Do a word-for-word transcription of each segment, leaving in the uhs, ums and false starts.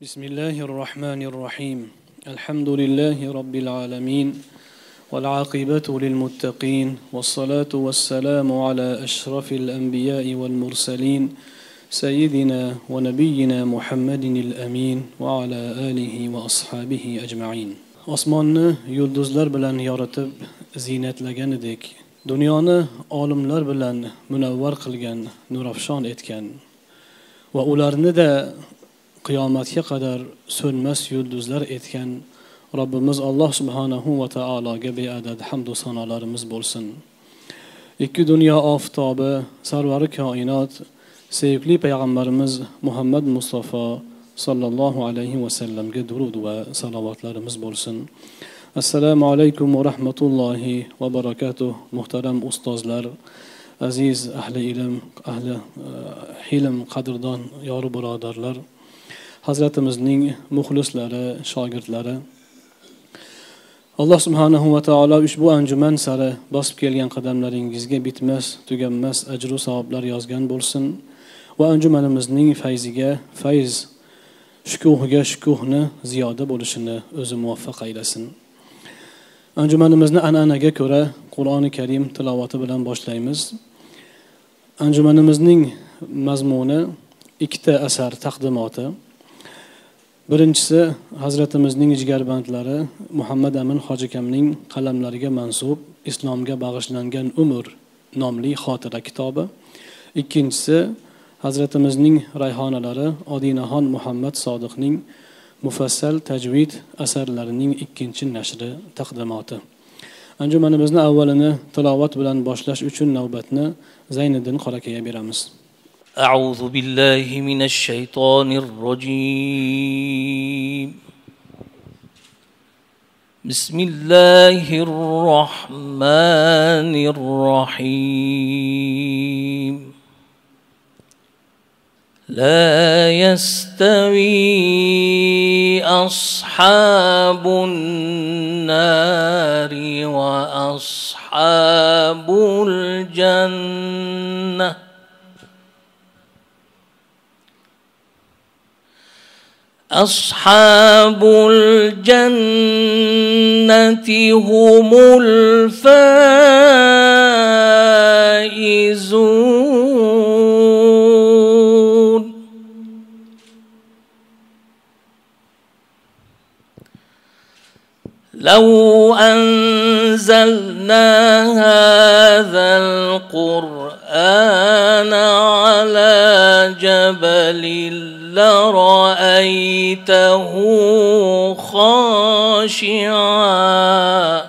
بسم الله الرحمن الرحيم الحمد لله رب العالمين والعاقبة للمتقين والصلاة والسلام على أشرف الأنبياء والمرسلين سيدنا ونبينا محمد الأمين وعلى آله وأصحابه أجمعين. Osmonni yulduzlar bilan yoritib ziynatlagan edik. Dunyoni olimlar bilan munavvar qilgan, nurafshon etgan va ularni da qiyomatga qadar so'nmas yulduzlar etgan Robbimiz Alloh subhanahu va taologa beadad hamd va sanolarimiz bo'lsin. Ikki dunyo oftobi, sarvari koinot, sevimli payg'ambarimiz Muhammad Mustafa sallallohu alayhi va sallamga durud va salovatlarimiz bo'lsin. Assalomu alaykum va rahmatullohi va barakatuh. Muhtaram ustozlar, aziz ahli ilm, ahli hilm, qadrdon yori birodarlar, Hazratimizning muxlislari, shogirdlari. Alloh subhanahu va taolo ushbu anjuman sari bosib kelgan qadamlaringizga bitmas, tuganmas ajr va savoblar yozgan bo'lsin va anjumanimizning fayziga fayz, shukuhiga shukuhni ziyoda bo'lishini o'zi muvaffaq aylasin. Anjumanimizni an'anaga ko'ra Qur'oni Karim tilovati bilan boshlaymiz. Anjumanimizning mazmuni ikkita asar taqdimoti. Birinchisi Hazratimizning jigarbandlari Muhammad Amin Hoji akamning qalamlariga mansub Islomga bag'ishlangan Umr nomli xotira kitobi. Ikkinchisi Hazratimizning rayhonalari Odinaxon Muhammad Sodiqning mufassal tajvid asarlarining ikkinchi nashri taqdimoti. Anjumanimizni avvalini tilovat bilan boshlash uchun navbatni Zayniddin Qorakaga beramiz. أعوذ بالله من الشيطان الرجيم بسم الله الرحمن الرحيم لا يستوي أصحاب النار وأصحاب الجنة أصحاب الجنة هم الفائزون لو أنزلنا هذا القرآن على جبل لرأيته خاشعا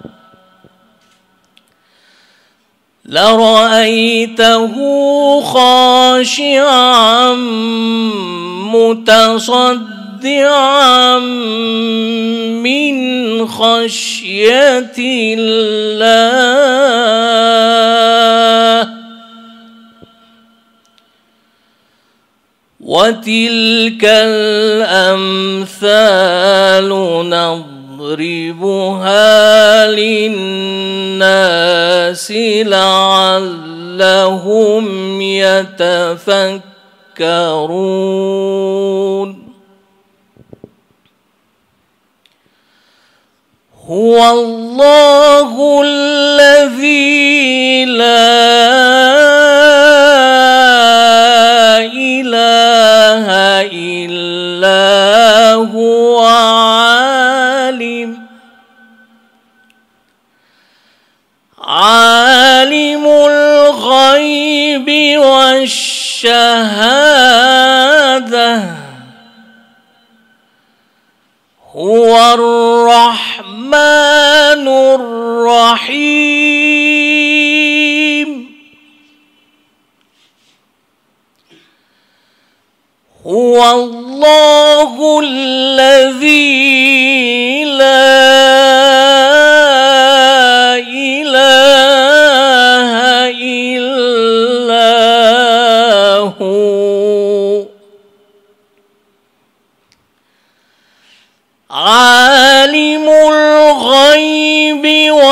لرأيته خاشعا متصدعا من خشية الله وتلك الأمثال نضربها للناس لعلهم يتفكرون هو الله الذي لا إله إلا هو عالم عالم الغيب والشهادة هو الرحمن الرحيم هو الله الذي لا إله إلا هو عالم الغيب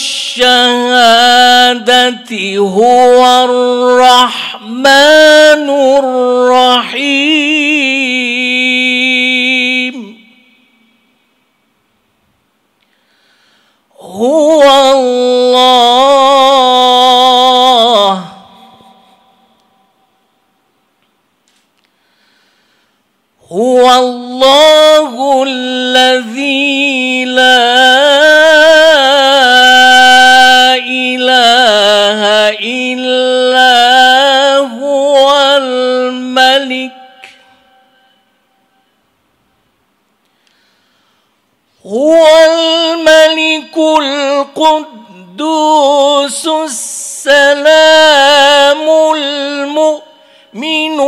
والشهادة هو الرحمن الرحيم هو الله الذي لا إله إلا هو الملك هو الملك القدوس السلام المؤمن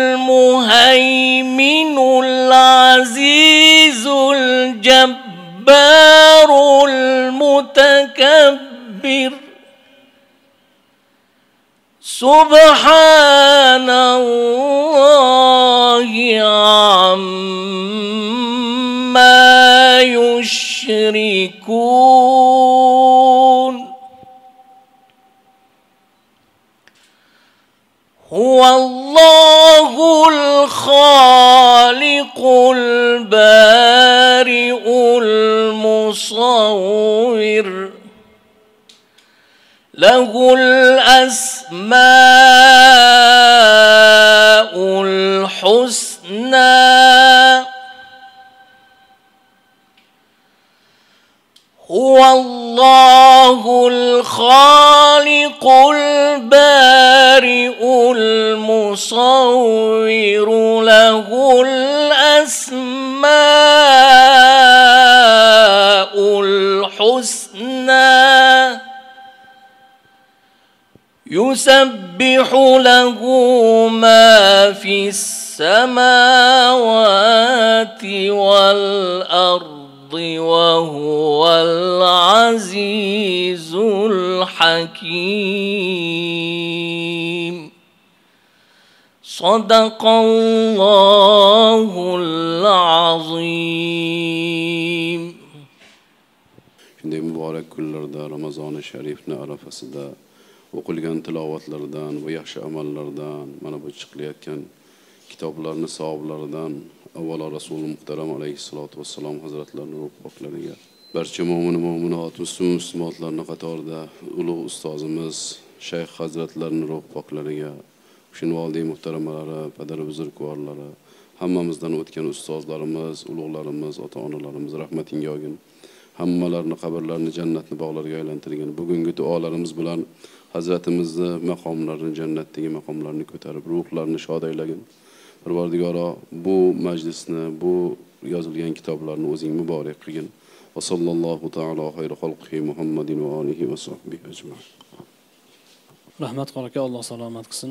المهيمن العزيز الجبار المتكبر سبحان الله عما يشركون هو الله الخالق البارئ المصور له الأسماء الحسنى هو الله الخالق البارئ المصور له الأسماء الحسنى يسبح له ما في السماوات والأرض وهو العزيز الحكيم صدق الله العظيم. Shunday muborak kunlarda Ramazoni sharifni arafasida o'qilgan tilovatlardan va yaxshi amallardan, mana bu chiqilayotgan kitoblarning savoblaridan avvalo Rasul muhtaram alayhissalatu vassalom hazratlarining ruh poklariga, barcha mo'min mo'minot, musulmon muslimatlarning qatorida ulug' ustozimiz Shayx hazratlarining ruh poklariga, shin validay muhtaramlari, padar buzurgvorlari, hammamizdan o'tgan ustozlarimiz, ulug'larimiz, ota-onalarimiz rahmatinga olgin. Hammalarini qabrlarini jannatni bog'larga aylantirgin. Bugungi duolarimiz bilan Hazratimizni maqomlarini, jannatdagi maqomlarini ko'tarib, ruhlarini shod aylagin. Parvardigoro, bu majlisni, bu yozilgan kitoblarni o'zing muborak qilgin. Va sallallohu taala xayri xalqihi Muhammadin va alihi va sahbihi ajma'in. Rahmat qilaka, Alloh salomat qilsin.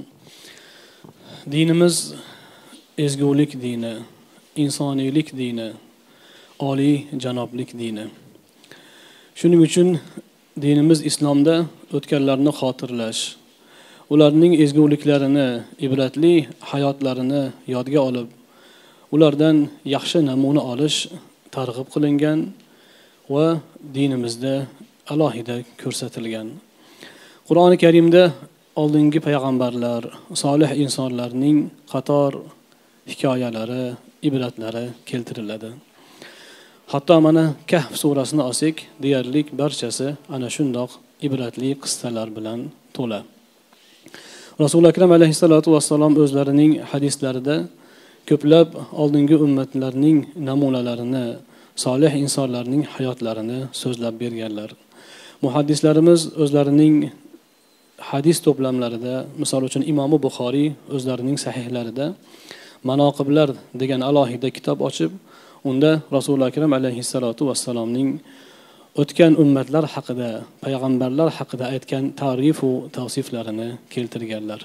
Dinimiz ezgulik dini, insoniylik dini, oliy janoblik dini. Shuning uchun dinimiz islomda o'tganlarni xotirlash, ularning ezguliklarini, ibratli hayotlarini yodga olib, ulardan yaxshi namuna olish targ'ib qilingan va dinimizda alohida ko'rsatilgan. Qur'oni Karimda oldingi payg'ambarlar, solih insonlarning qator hikoyalari, ibratlari keltiriladi. Hatto mana Kahf surasini olsak, deyarli barchasi ana shundoq ibratli qissalar bilan to'la. Rasul akram alayhissalatu vassalom o'zlarining hadislarida ko'plab oldingi ummatlarning namunalarini, solih insonlarning hayotlarini so'zlab berganlar. Muhaddislarimiz o'zlarining hadis to'plamlarida, misol uchun Imom Buxoriy o'zlarining sahihlarida Manoqiblar degan alohida kitob ochib, unda Rasul akram alayhissalatu vassalomning o'tgan ummatlar haqida, payg'ambarlar haqida aytgan ta'rif va tavsiflarini keltirganlar.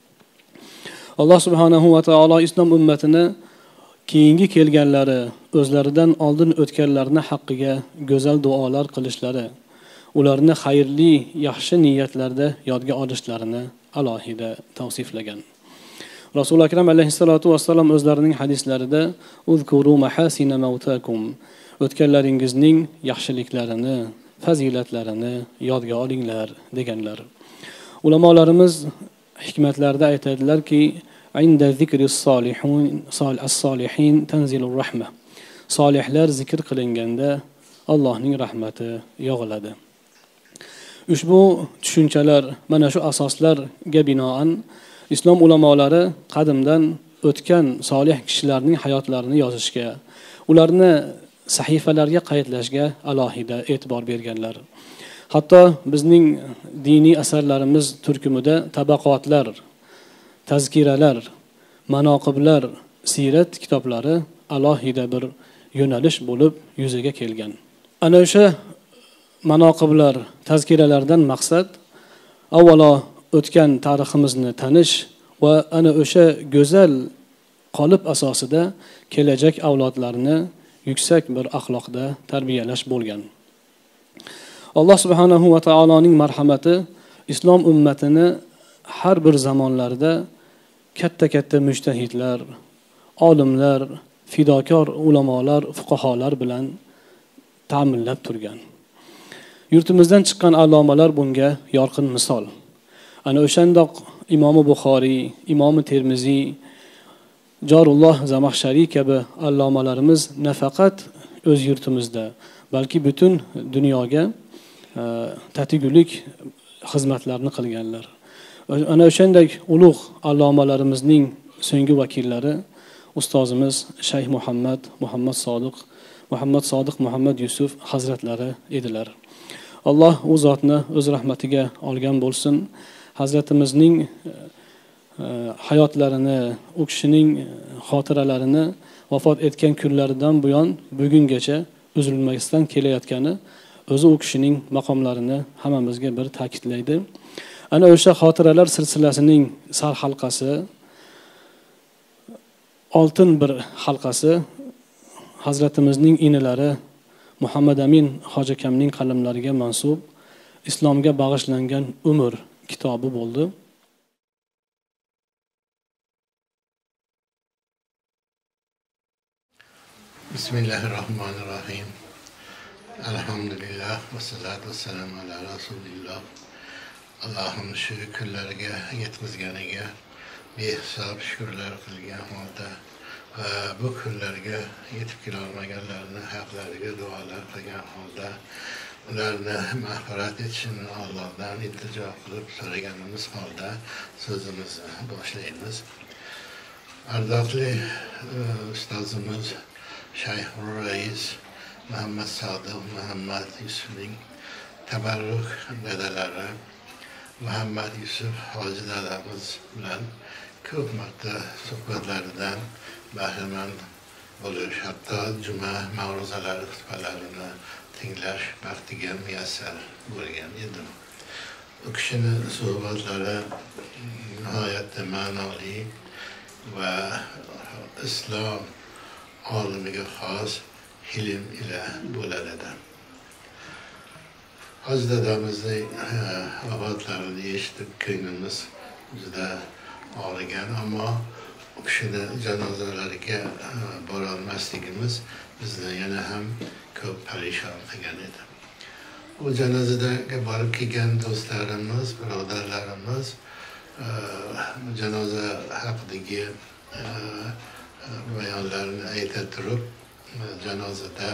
Alloh subhanahu va taolo islom ummatini keyingi kelganlari, o'zlaridan oldin o'tganlarni haqqiga go'zal duolar qilishlari, ularni xayrli, yaxshi niyatlarda yodga olishlarini alohida tavsiflagan. Rasul akram alayhissalatu vassalom o'zlarining hadislarida uzkuru mahasina mautakum, o'tganlaringizning yaxshiliklarini, fazilatlarini yodga olinglar deganlar. Ulamolarimiz hikmatlarda aytadilarki, inda zikris solihun as-solihin tanzilur rahma. Solihlar zikr qilinganda Allohning rahmati yog'iladi. Ushbu tushunchalar, mana shu asoslarga binoan islom ulamolari qadimdan o'tgan solih kishilarning hayotlarini yozishga, ularni sahifalarga qaydlashga alohida e'tibor berganlar. Hatto bizning diniy asarlarimiz turkumida tabaqotlar, tazkiralar, manoqiblar, sirat kitoblari alohida bir yo'nalish bo'lib yuzaga kelgan. Ana o'sha manoqiblar, tazkiralardan maqsad avvalo o'tgan tariximizni tanish va ana o'sha go'zal qolip asosida kelajak avlodlarni yuksak bir axloqda tarbiyalash bo'lgan. Alloh subhanahu va taoloning marhamati islom ummatini har bir zamonlarda katta-katta mujtahidlar, olimlar, fidokor ulamolar, fuqaholar bilan ta'minlab turgan. Yurtimizdan chiqqan allomalar bunga yorqin misol. Ana o'shandoq Imom Buxoriy, Imom Termiziy, Jorulloh Zamaxshariy kabi allomalarimiz nafaqat o'z yurtimizda, balki butun dunyoga tatigulik xizmatlarni qilganlar. Ana o'shanday ulug' allomalarimizning so'nggi vakillari ustozimiz Shayx Muhammad Muhammad Sodiq Muhammad Sodiq Muhammad Yusuf hazratlari edilar. Alloh u zotni o'z rahmatiga olgan bo'lsin. Hazratimizning hayotlarini, u kishining xotiralarini vafot etgan kunlaridan buyon bugungacha uzilmasdan kelayotgani o'zi u kishining maqomlarini hammamizga bir ta'kidlaydi. Ana o'sha xotiralar silsilasining sar halqasi, oltin bir halqasi Hazratimizning inilari Muhammad Amin Hoji akamning qalamlariga mansub islomga bag'ishlangan umr kitobi bo'ldi. Bismillahirrahmanirrahim. Alhamdulillah va salatu vassalamu ala rasulillah. Allohning shu kunlarga yetkazganiga behisob shukrlar qilgan holda va bu kunlarga yetib kela olmaganlarni haqlariga duolar qilgan holda ularni mag'firat etishini Allohdan iltijo qilib so'raganimiz holda so'zimizni boshlaymiz. Ardoqli ustozimiz Shayx Rais Muhammad Sodiq Muhammad Yusufning tabarruk dadalari Muhammad Yusuf Hoji dadamiz bilan ko'p marta suhbatlaridan bahramand bo'lish, hatto juma ma'ruzalari xutbalarini tinglash baxtiga muyassar bo'lgan edim. U kishining suhbatlari nihoyatda ma'noli va islom olimiga xos ilm ila bo'lar edi. Hoji dadamizning vafatlarini eshitib ko'nglimiz juda og'rigan, ammo u kishini janozalariga bora olmasligimiz bizni yana ham ko'p parishon qilgan edi. Bu janozaga borib kelgan do'stlarimiz, birodarlarimiz janoza haqidagi bayonlarni ayta turib, janozada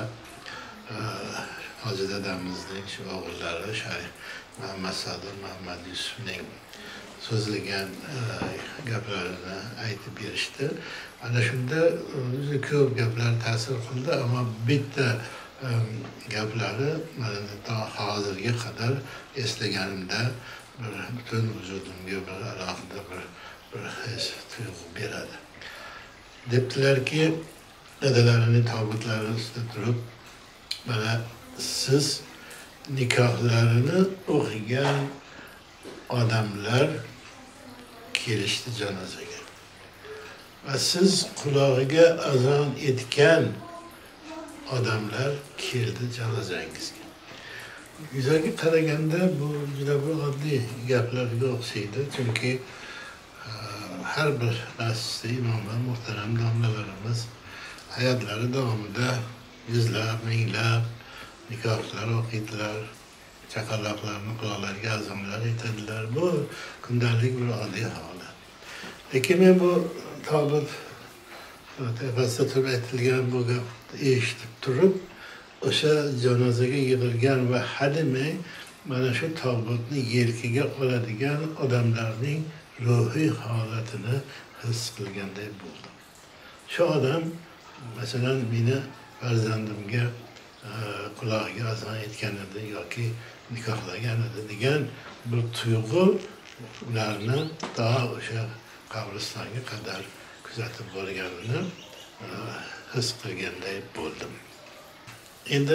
Hoji dadamizning shu o'g'illari Shayx Muhammad Sodiq Muhammad Yusufning so'zlagan gaplarini aytib berishdi. Ana shunda juda ko'p gaplar ta'sir qildi, ammo bitta gaplari mana to hozirga qadar eslaganimda bir butun vujudimga bir alohida bir bir his tuyg'u beradi. Debdilarki, dadalarining tobutlari ustida turib, mana siz nikohlarini o'qigan odamlar kelishdi janozaga. Va siz qulog'iga azon etgan odamlar keldi janozangizga. Yuzaga qaraganda bu juda bir oddiy gaplarga o'xshaydi, chunki har bir masjidda imomlar, muhtaram domlalarimiz hayotlari davomida yuzlab, minglab nikohlar o'qiydilar, chaqaloqlarni quloqlariga azonlar aytadilar. Bu kundalik bir oddiy holat. Lekin men bu tobut tepasida turib aytilgan bu gapni eshitib turib, o'sha janozaga yig'ilgan va hademay mana shu tobutni yelkaga oladigan odamlarning ruhiy holatini his qilganday bo'ldim. Shu odam masalan meni farzandimga qulog'iga azon aytgan edi yoki nikohlagan edi degan bir tuyg'u ularni to o'sha qabristonga qadar kuzatib borganini his qilganday bo'ldim. Endi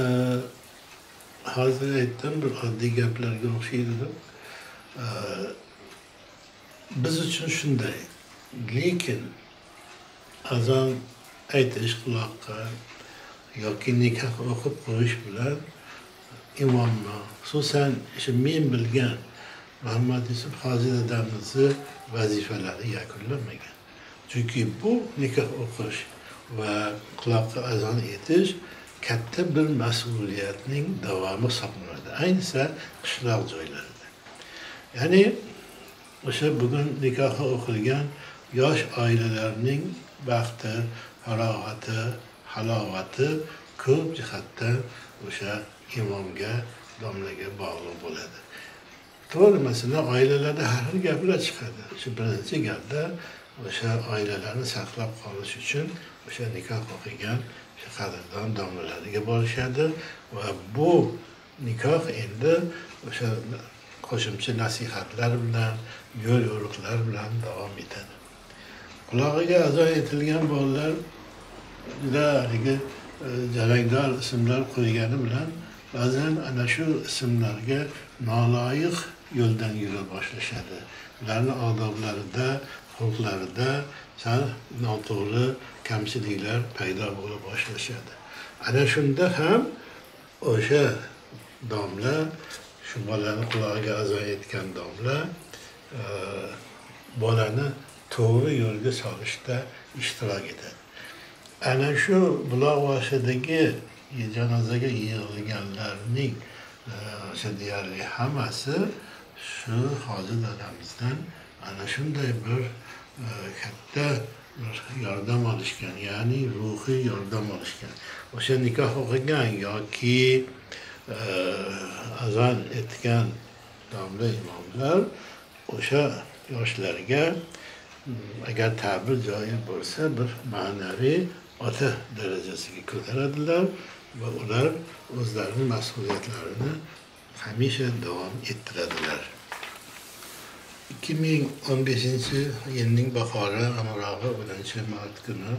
hozir aytdim, bir oddiy gaplarga o'xshaydi. Biz uchun shunday. Lekin azon aytish quloqqa yoki nikoh o'qib qo'yish bilan imomni, xususan shu men bilgan Muhammad Yusuf Hoji dadamizni vazifalari yakunlanmagan. Chunki bu nikoh o'qish va quloqqa azon aytish katta bir mas'uliyatning davomi hisoblanadi. Ayniqsa qishloq joylarida. Ya'ni o'sha bugun nikohi o'qilgan yosh oilalarning baxti, farog'ati, halovati ko'p jihatdan o'sha imomga, domlaga bog'liq bo'ladi. To'g'ri, masalan, oilalarda har xil gaplar chiqadi. Shu birinchi gapda o'sha oilalarni saqlab qolish uchun o'sha nikoh o'qigan o'sha qadrdon domlalariga borishadi va bu nikoh endi o'sha qo'shimcha nasihatlar bilan, yo'l yo'riqlar bilan davom etadi. Qulog'iga azon aytilgan bolalar juda haligi jarangdor ismlar qo'ygani bilan ba'zan ana shu ismlarga noloyiq yo'ldan yura boshlashadi. Ularning odoblarida, xulqlarida sal noto'g'ri kamchiliklar paydo bo'la boshlashadi. Ana shunda ham o'sha domla, shu bolani qulog'iga azon aytgan domla bolani to'g'ri yo'lga solishda ishtirok etadi. Ana shu buloqboshidagi janozaga yig'ilganlarning o'sha deyarli hammasi shu hoji dadamizdan ana shunday bir katta bir yordam olishgan, ya'ni ruhiy yordam olishgan. O'sha nikoh o'qigan yoki azon etgan domla imomlar o'sha yoshlarga agar ta'bir joiz bo'lsa bir ma'naviy ota darajasiga ko'taradilar va ular o'zlarining mas'uliyatlarini hamisha davom ettiradilar. ikki ming o'n beshinchi yilning bahori amrog'i birinchi mart kuni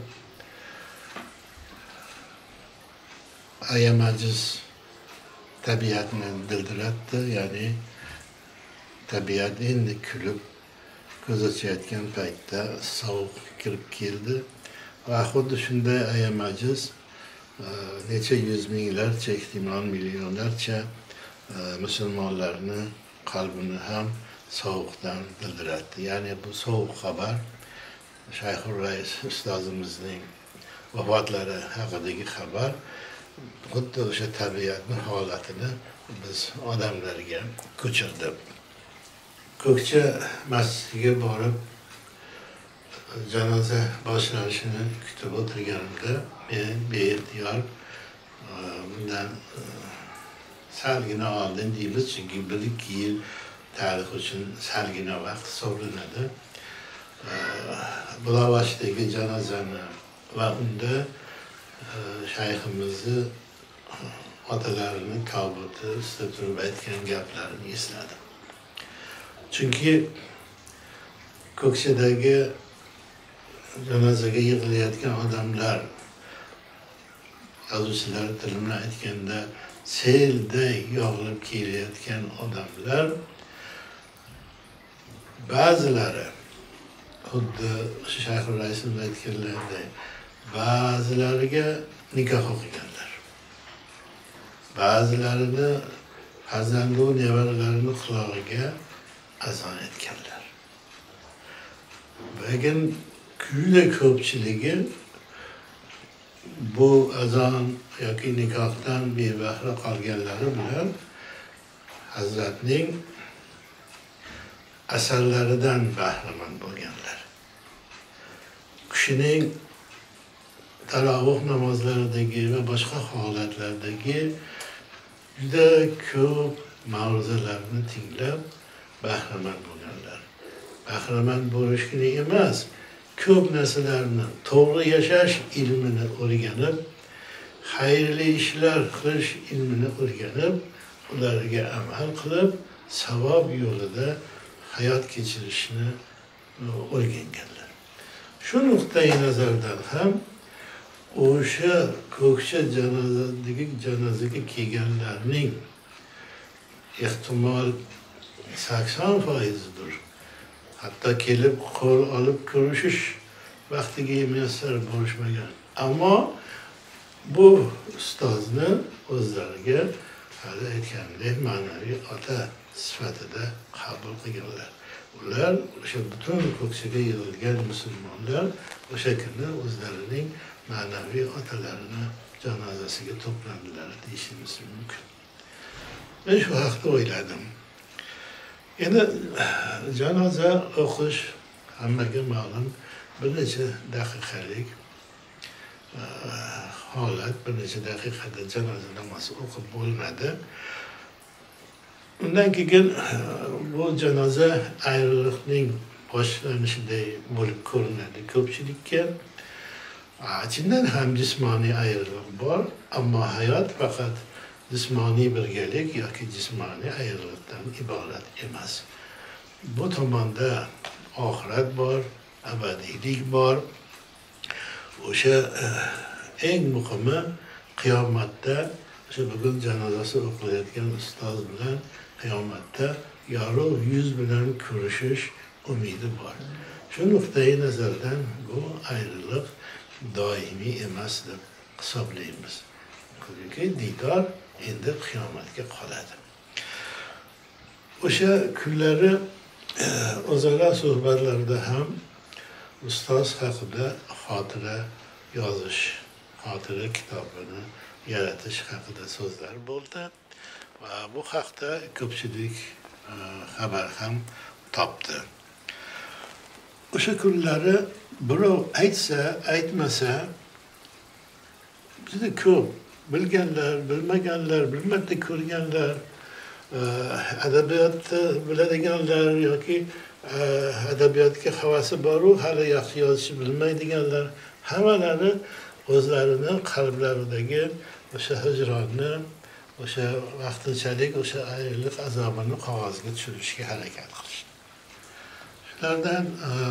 Aya Majlis tabiatni dildiratdi, ya'ni tabiat endi kulib ko'z ochayotgan paytda sovuq kirib keldi va xuddi shunday Aya Majlis necha yuz minglarcha, ehtimol millionlarcha musulmonlarni qalbini ham sovuqdan dildiratdi. Ya'ni bu sovuq xabar Shayxur Rais ustozimizning vafotlari haqidagi xabar xuddi o'sha tabiatning holatini biz odamlarga ko'chirdi. Ko'kcha masjidiga borib janoza boshlanishini kutib o'tirganimda men beixtiyor bundan salgina oldin deymiz, chunki bir ikki yil tarix uchun salgina vaqt hisoblanadi. Buloqboshidagi janozani va unda shayximizni otalarini tobuti ustida turib aytgan gaplarini esladim. Chunki ko'kchadagi janozaga yig'ilayotgan odamlar, yozuvchilar tili bilan aytganda selday yog'ilib kelayotgan odamlar, ba'zilari xuddi Shayxur Raisimiz aytganlaridek ba'zilariga nikoh o'qiganlar, ba'zilarini farzandu nevaralarini qulog'iga azon etganlar. Lekin kuyda ko'pchiligi bu azon yoki nikohdan bebahra qolganlari bilan Hazratning asarlaridan bahramand bo'lganlar. Kishining tarovih namozlaridagi va boshqa holatlardagi juda ko'p ma'ruzalarni tinglab bahramand bo'lganlar. bahramand bo'lishgina emas, ko'p narsalarni to'g'ri yashash ilmini o'rganib, xayrli ishlar qilish ilmini o'rganib, ularga amal qilib, savob yo'lida hayot kechirishni o'rganganlar. Shu nuqtai nazardan ham o'sha ko'kcha janozadagi janozaga kelganlarning ehtimol sakson foizidir. Hatto kelib qo'l olib ko'rishish vaqtiga emaslar bo'lishmagan. Ammo bu ustozni o'zlariga hali aytgandek ma'naviy ota sifatida qabul qilganlar. Ular o'sha butun ko'ksiga yig'ilgan musulmonlar o'sha kuni o'zlarining ma'naviy otalarini janozasiga to'plandilar deyishimiz mumkin. Men shu haqda o'yladim. Endi janoza o'qish hammaga ma'lum bir necha daqiqalik holat, bir necha daqiqada janoza namozi o'qib bo'lmadi. Undan keyin bu janoza ayriliqning boshlanishiday bo'lib ko'rinadi ko'pchilikka. Chindan ham jismoniy ayriliq bor, ammo hayot faqat jismoniy birgalik yoki jismoniy ayriliqdan iborat emas. Bu tomonda oxirat bor, abadiylik bor. O'sha eng muhimi qiyomatda, o'sha bugun janozasi o'qilayotgan ustoz bilan qiyomatda yorug' yuz bilan ko'rishish umidi bor. Shu nuqtai nazardan bu ayriliq doimiy emas deb hisoblaymiz. Chunki diydor endi qiyomatga qoladi. O'sha kunlari o'zaro suhbatlarda ham ustoz haqida xotira yozish, xotira kitobini yaratish haqida so'zlar bo'ldi va bu haqda ko'pchilik xabar ham topdi. O'sha kunlari birov aytsa, aytmasa juda ko'p bilganlar, bilmaganlar, bir marta ko'rganlar, adabiyotni biladiganlar yoki adabiyotga havasi bor-u hali yaxshi yozishni bilmaydiganlar hammalari o'zlarini qalblaridagi o'sha hijronni, o'sha vaqtinchalik o'sha ayriliq azobini qog'ozga tushirishga harakat qilishdi. Shulardan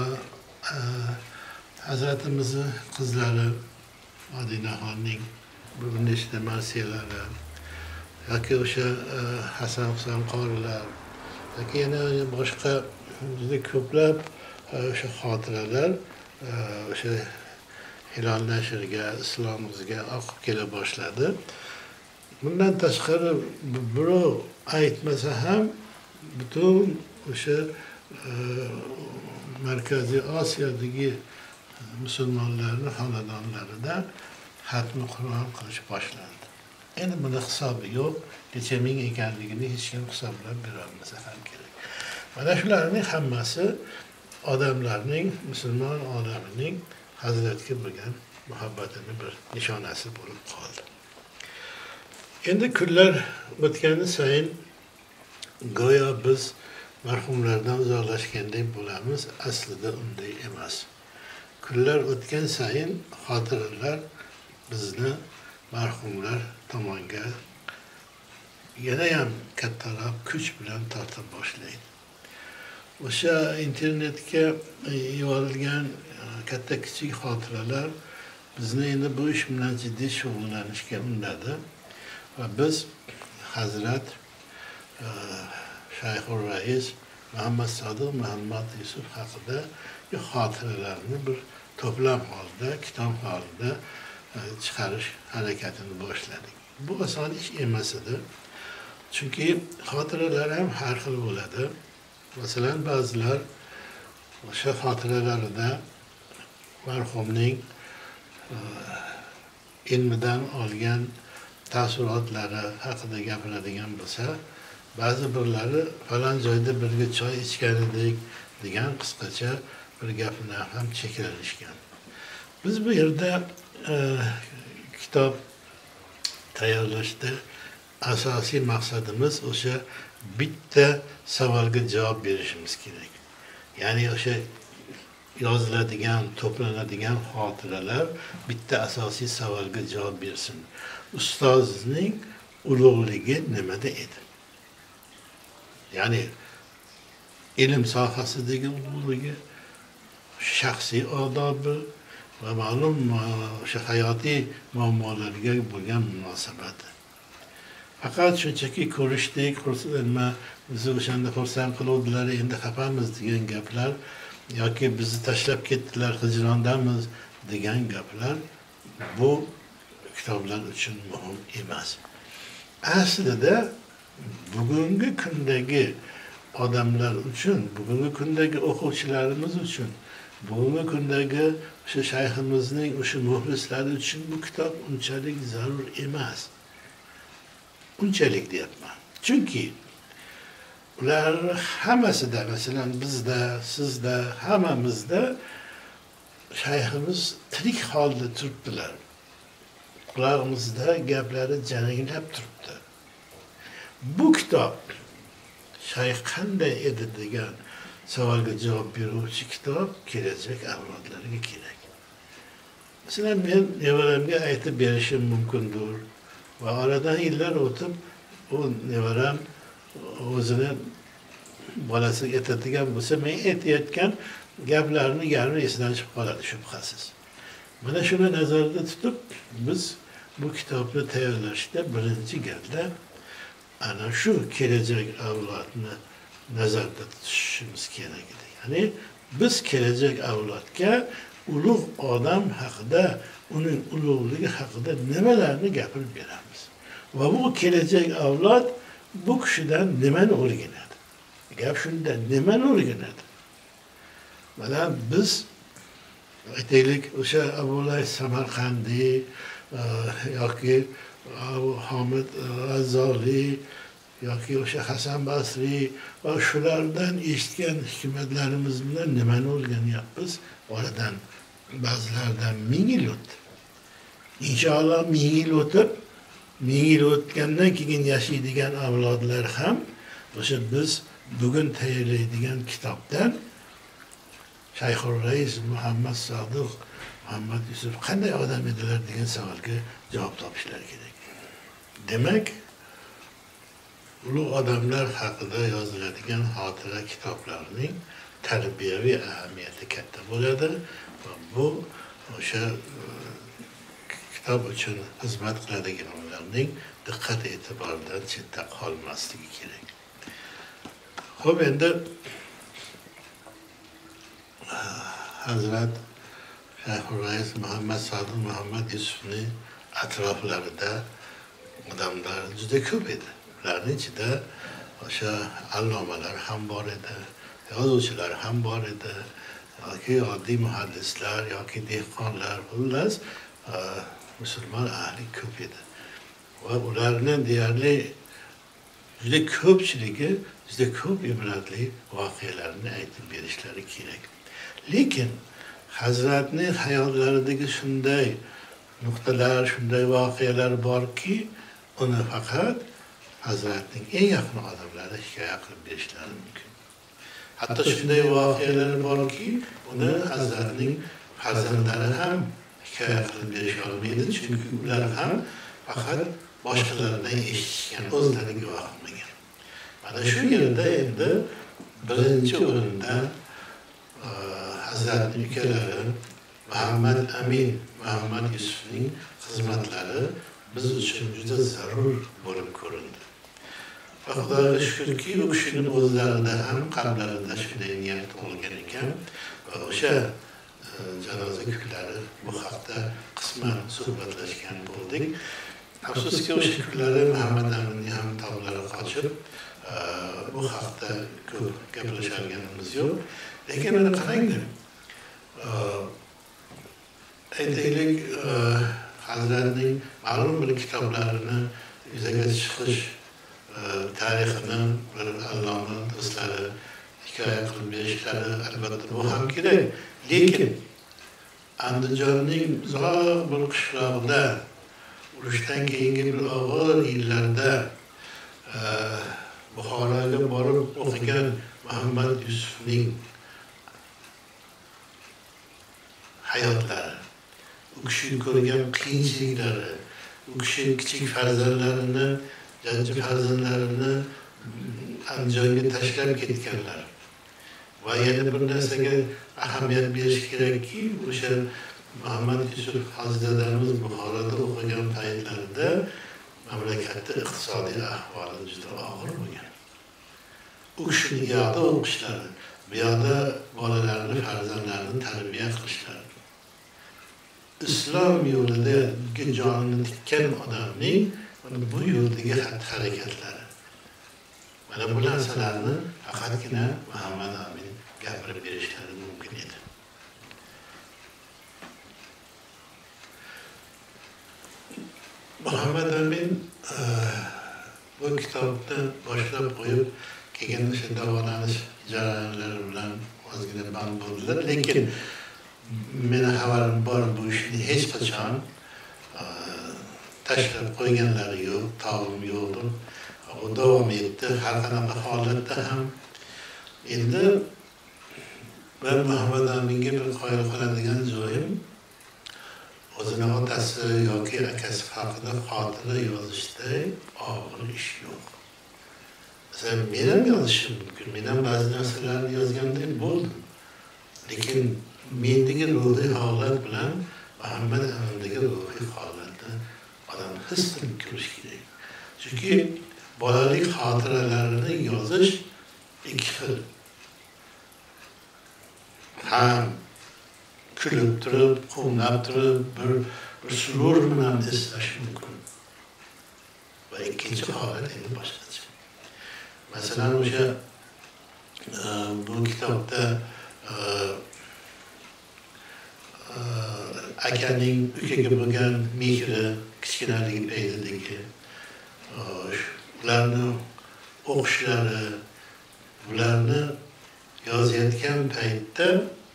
Hazratimizni qizlari Madinaxonning bir nechta marsiyalari yoki o'sha Hasan Husan qorilar yoki yana boshqa juda ko'plab o'sha xotiralar o'sha Hilol nashriga, islomimizga oqib kela boshladi. Bundan tashqari birov aytmasa ham butun o'sha Markaziy Osiyodagi musulmonlarning xonadonlarida xatmi Qur'on qilish boshlandi. Endi buni hisobi yo'q, necha ming ekanligini hech kim hisoblab bera olmasa ham kerak. Mana shularning hammasi odamlarning, musulmon olamining Hazratga bo'lgan muhabbatini bir nishonasi bo'lib qoldi. Endi kunlar o'tgani sayin go'yo biz marhumlardan uzoqlashgandek bo'lamiz, aslida unday emas. Kunlar o'tgan sayin xotiralar bizni marhumlar tomonga yana ham kattaroq kuch bilan torta boshlaydi. O'sha internetga yuborilgan katta kichik xotiralar bizni endi bu ish bilan jiddiy shug'ullanishga undadi va biz Hazrat Shayxur Rais Muhammad Sodiq Muhammad Yusuf haqida xotiralarni bir to'plam holda, kitob holida chiqarish harakatini boshladik. Bu oson ish emas edi. Chunki xotiralar ham har xil bo'ladi. Masalan, ba'zilar o'sha xotiralarida marhumning ilmidan olgan taassurotlari haqida gapiradigan bo'lsa, ba'zi birlari falon joyda birga choy ichgan edik degan qisqacha bir gapni ham cheklanishgan. Biz bu yerda kitob tayyorlashda asosiy maqsadimiz o'sha bitta savolga javob berishimiz kerak. Ya'ni o'sha yoziladigan, to'planadigan xotiralar bitta asosiy savolga javob bersin. Ustozning ulug'ligi nimada edi? Ya'ni ilm sohasidagi ulug'ligi, shaxsiy odobi va ma'lum o'sha hayotiy muammolarga bo'lgan munosabati. Faqat shunchaki ko'rishdik, nima bizni o'shanda xursand qiluvdilar, endi xafamiz degan gaplar yoki bizni tashlab ketdilar, hijrondamiz degan gaplar bu kitoblar uchun muhim emas. Aslida bugungi kundagi odamlar uchun, bugungi kundagi o'quvchilarimiz uchun, bugungi kundagi o'sha shayximizning o'sha muxlislari uchun bu kitob unchalik zarur emas. Unchalik deyapman. Chunki ular hammasida, masalan bizda, sizda, hammamizda shayximiz tirik holda turibdilar. Qulog'imizda gaplari jaranglab turibdi. Bu kitob shayx qanday edi degan savolga javob beruvchi kitob kelajak avlodlarga kerak. Masalan, men nevaramga aytib berishim mumkindir va oradan yillar o'tib u nevaram o'zini bolasiga aytadigan bo'lsa, men aytayotgan gaplarni yarmi esidan chiqib qoladi shubhasiz. Mana shuni nazarda tutib, biz bu kitobni tayyorlashda birinchi galda ana shu kelajak avlodni nazarda tutishimiz kerak edi. Ya'ni biz kelajak avlodga ulug' odam haqida, uning ulug'ligi haqida nimalarni gapirib beramiz. Va bu kelajak avlod bu kishidan nimani o'rganadi? Gap shunda, nimani o'rganadi? Mana biz aytaylik, o'sha Abulay Samarqandiy yoki Abu Hamid G'azzoliy yoki o'sha Hasan Basriy va shulardan eshitgan hikmatlarimiz bilan nimani o'rganyapmiz? Oradan ba'zilardan ming yil o'tdi. Inshaalloh ming yil o'tib, ming yil o'tgandan keyin yashaydigan avlodlar ham o'sha biz bugun tayyorlaydigan kitobdan Shayxul Rais Muhammad Sodiq, Muhammad Yusuf qanday odam edilar degan savolga javob topishlari kerak. Demak, ulug' odamlar haqida yoziladigan xotira kitoblarining tarbiyaviy ahamiyati katta bo'ladi va bu o'sha kitob uchun xizmat qiladiganlarning diqqat e'tiboridan chetda qolmasligi kerak. Xo'p, endi Hazrat Shayxul Rais Muhammad Sodiq Muhammad Yusufning atroflarida odamlar juda ko'p edi. Ularning ichida o'sha allomalar ham bor edi, yozuvchilar ham bor edi, yoki oddiy muhaddislar yoki dehqonlar, xullas musulmon ahli ko'p edi. Va ularning deyarli juda ko'pchiligi juda ko'p ibratli voqealarni aytib berishlari kerak. Lekin Hazratning hayotlaridagi shunday nuqtalar, shunday voqealar borki, uni faqat Hazratning eng yaqin odamlari hikoya qilib berishlari mumkin. Hatto shunday voqealar borki, uni Hazratning farzandlari ham hikoya qilib berisha olmaydi, chunki ular ham faqat boshqalardan eshitgan, o'zlari guvoh qilmagan. Mana shu yerda endi birinchi o'rinda Hazratning ukalari Muhammad Amin, Muhammad Yusufning xizmatlari biz uchun juda zarur bo'lib ko'rindi. Va Xudoga shukrki, u kishining o'zlarida ham qalblarida shunday niyat bo'lgan ekan va o'sha janoza kunlari bu haqda qisman suhbatlashgan bo'ldik. Afsuski o'sha kunlari Muhammad Aminning ham toblari qochib, bu haqda ko'p gaplashganimiz yo'q. Lekin mana qaranglar, aytaylik, Hazratning ma'lum bir kitoblarini yuzaga chiqish tarixini bir alloma do'stlari hikoya qilib berishlari albatta bu ham kerak. Lekin Andijonning uzoq bir qishlog'ida urushdan keyingi bir og'ir yillarda Buxoroga borib o'qigan Muhammad Yusufning hayotlari, u kishi ko'rgan qiyinchiliklari, u kishi kichik farzandlarini, jajji farzandlarini Andijonga tashlab ketganlar. Va yana bir narsaga ahamiyat berish kerakki, o'sha Muhammad Yusuf Hazratlarimiz Buxoroda o'qigan paytlarida mamlakatda iqtisodiy ahvoli juda og'ir bo'lgan. U kishini u yoqda o'qishlari, bu yoqda bolalarini, farzandlarini tarbiya qilishlari. Islom yo'lida jonini tikkan odamning bu yo'ldagi xatti-harakatlari. Mana bu narsalarni faqatgina Muhammad Amin gapirib berishlari mumkin edi. Muhammad Amin bu kitobni boshlab qo'yib, keyin o'sha davolanish jarayonlari bilan ozgina band bo'ldilar, lekin meni xabarim bor, bu ishni hech qachon tashlab qo'yganlari yo'q, tavim yo'qdir. U davom etdi, har qanaqa holatda ham. Endi men Muhammad Aminga bir qoyil qoladigan joyim, o'zini otasi yoki akasi haqida xotira yozishda og'ir ish yo'q. Masalan, men ham yozishim mumkin, men ham ba'zi narsalarni yozgandek bo'ldim. Lekin mendagi ruhiy holat bilan Muhammad Amindagi ruhiy holatni odam his qilib ko'rish kerak. Chunki bolalik xotiralarini yozish ikki xil. Ham kulib turib, quvnab turib, bir, bir surur bilan eslash mumkin. Va ikkinchi holat endi boshqacha. Masalan, o'sha bu kitobda akaning ukaga bo'lgan mehri, kichkinaligi paytidagi ularni o'qishlari, ularni yozayotgan paytda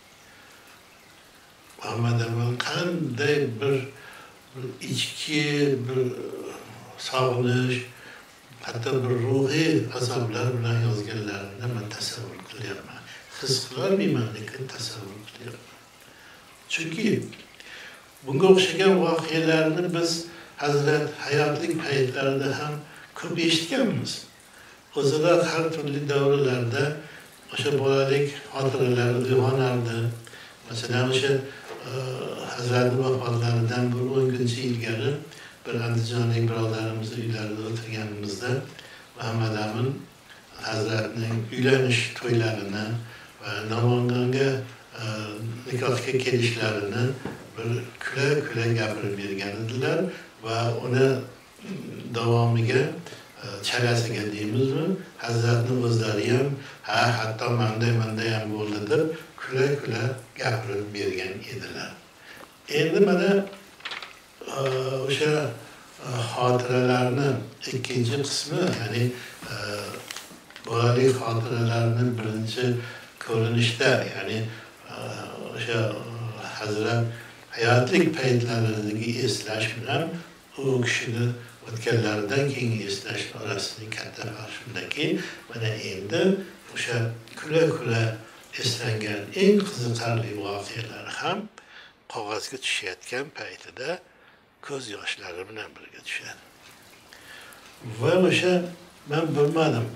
Muhammad Amin qanday bir ichki bir sog'inish, hatto bir ruhiy azoblar bilan yozganlarini men tasavvur qilyapman. His qilolmayman, lekin tasavvur qilyapman. Chunki bunga o'xshagan voqealarni biz Hazrat hayotlik paytlarida ham ko'p eshitganmiz. O'zida har turli davrlarda o'sha bolalik xotiralari uyg'onardi. Masalan, o'sha Hazrat vafotlaridan bir o'n kuncha ilgari bir andijonlik birodarimiz uylarida o'tirganimizda Muhammad Amin Hazratning uylanish to'ylarini va Namanganga nikohga kelishlarini bir kula-kula gapirib bergan edilar va uni davomiga chalasiga deymizmi, Hazratni o'zlari ham ha hatto manday manday ham bo'ldi deb kula-kula gapirib bergan edilar. Endi mana o'sha xotiralarni ikkinchi qismi, ya'ni bolalik xotiralarining birinchi ko'rinishda, ya'ni o'sha Hazrat hayotlik paytlaridagi eslash bilan u kishini o'tganlaridan keyingi eslash orasining katta farqi shundaki, mana endi o'sha kula-kula eslangan eng qiziqarli voqealar ham qog'ozga tushayotgan paytida ko'z yoshlari bilan birga tushadi. Va o'sha men bilmadim,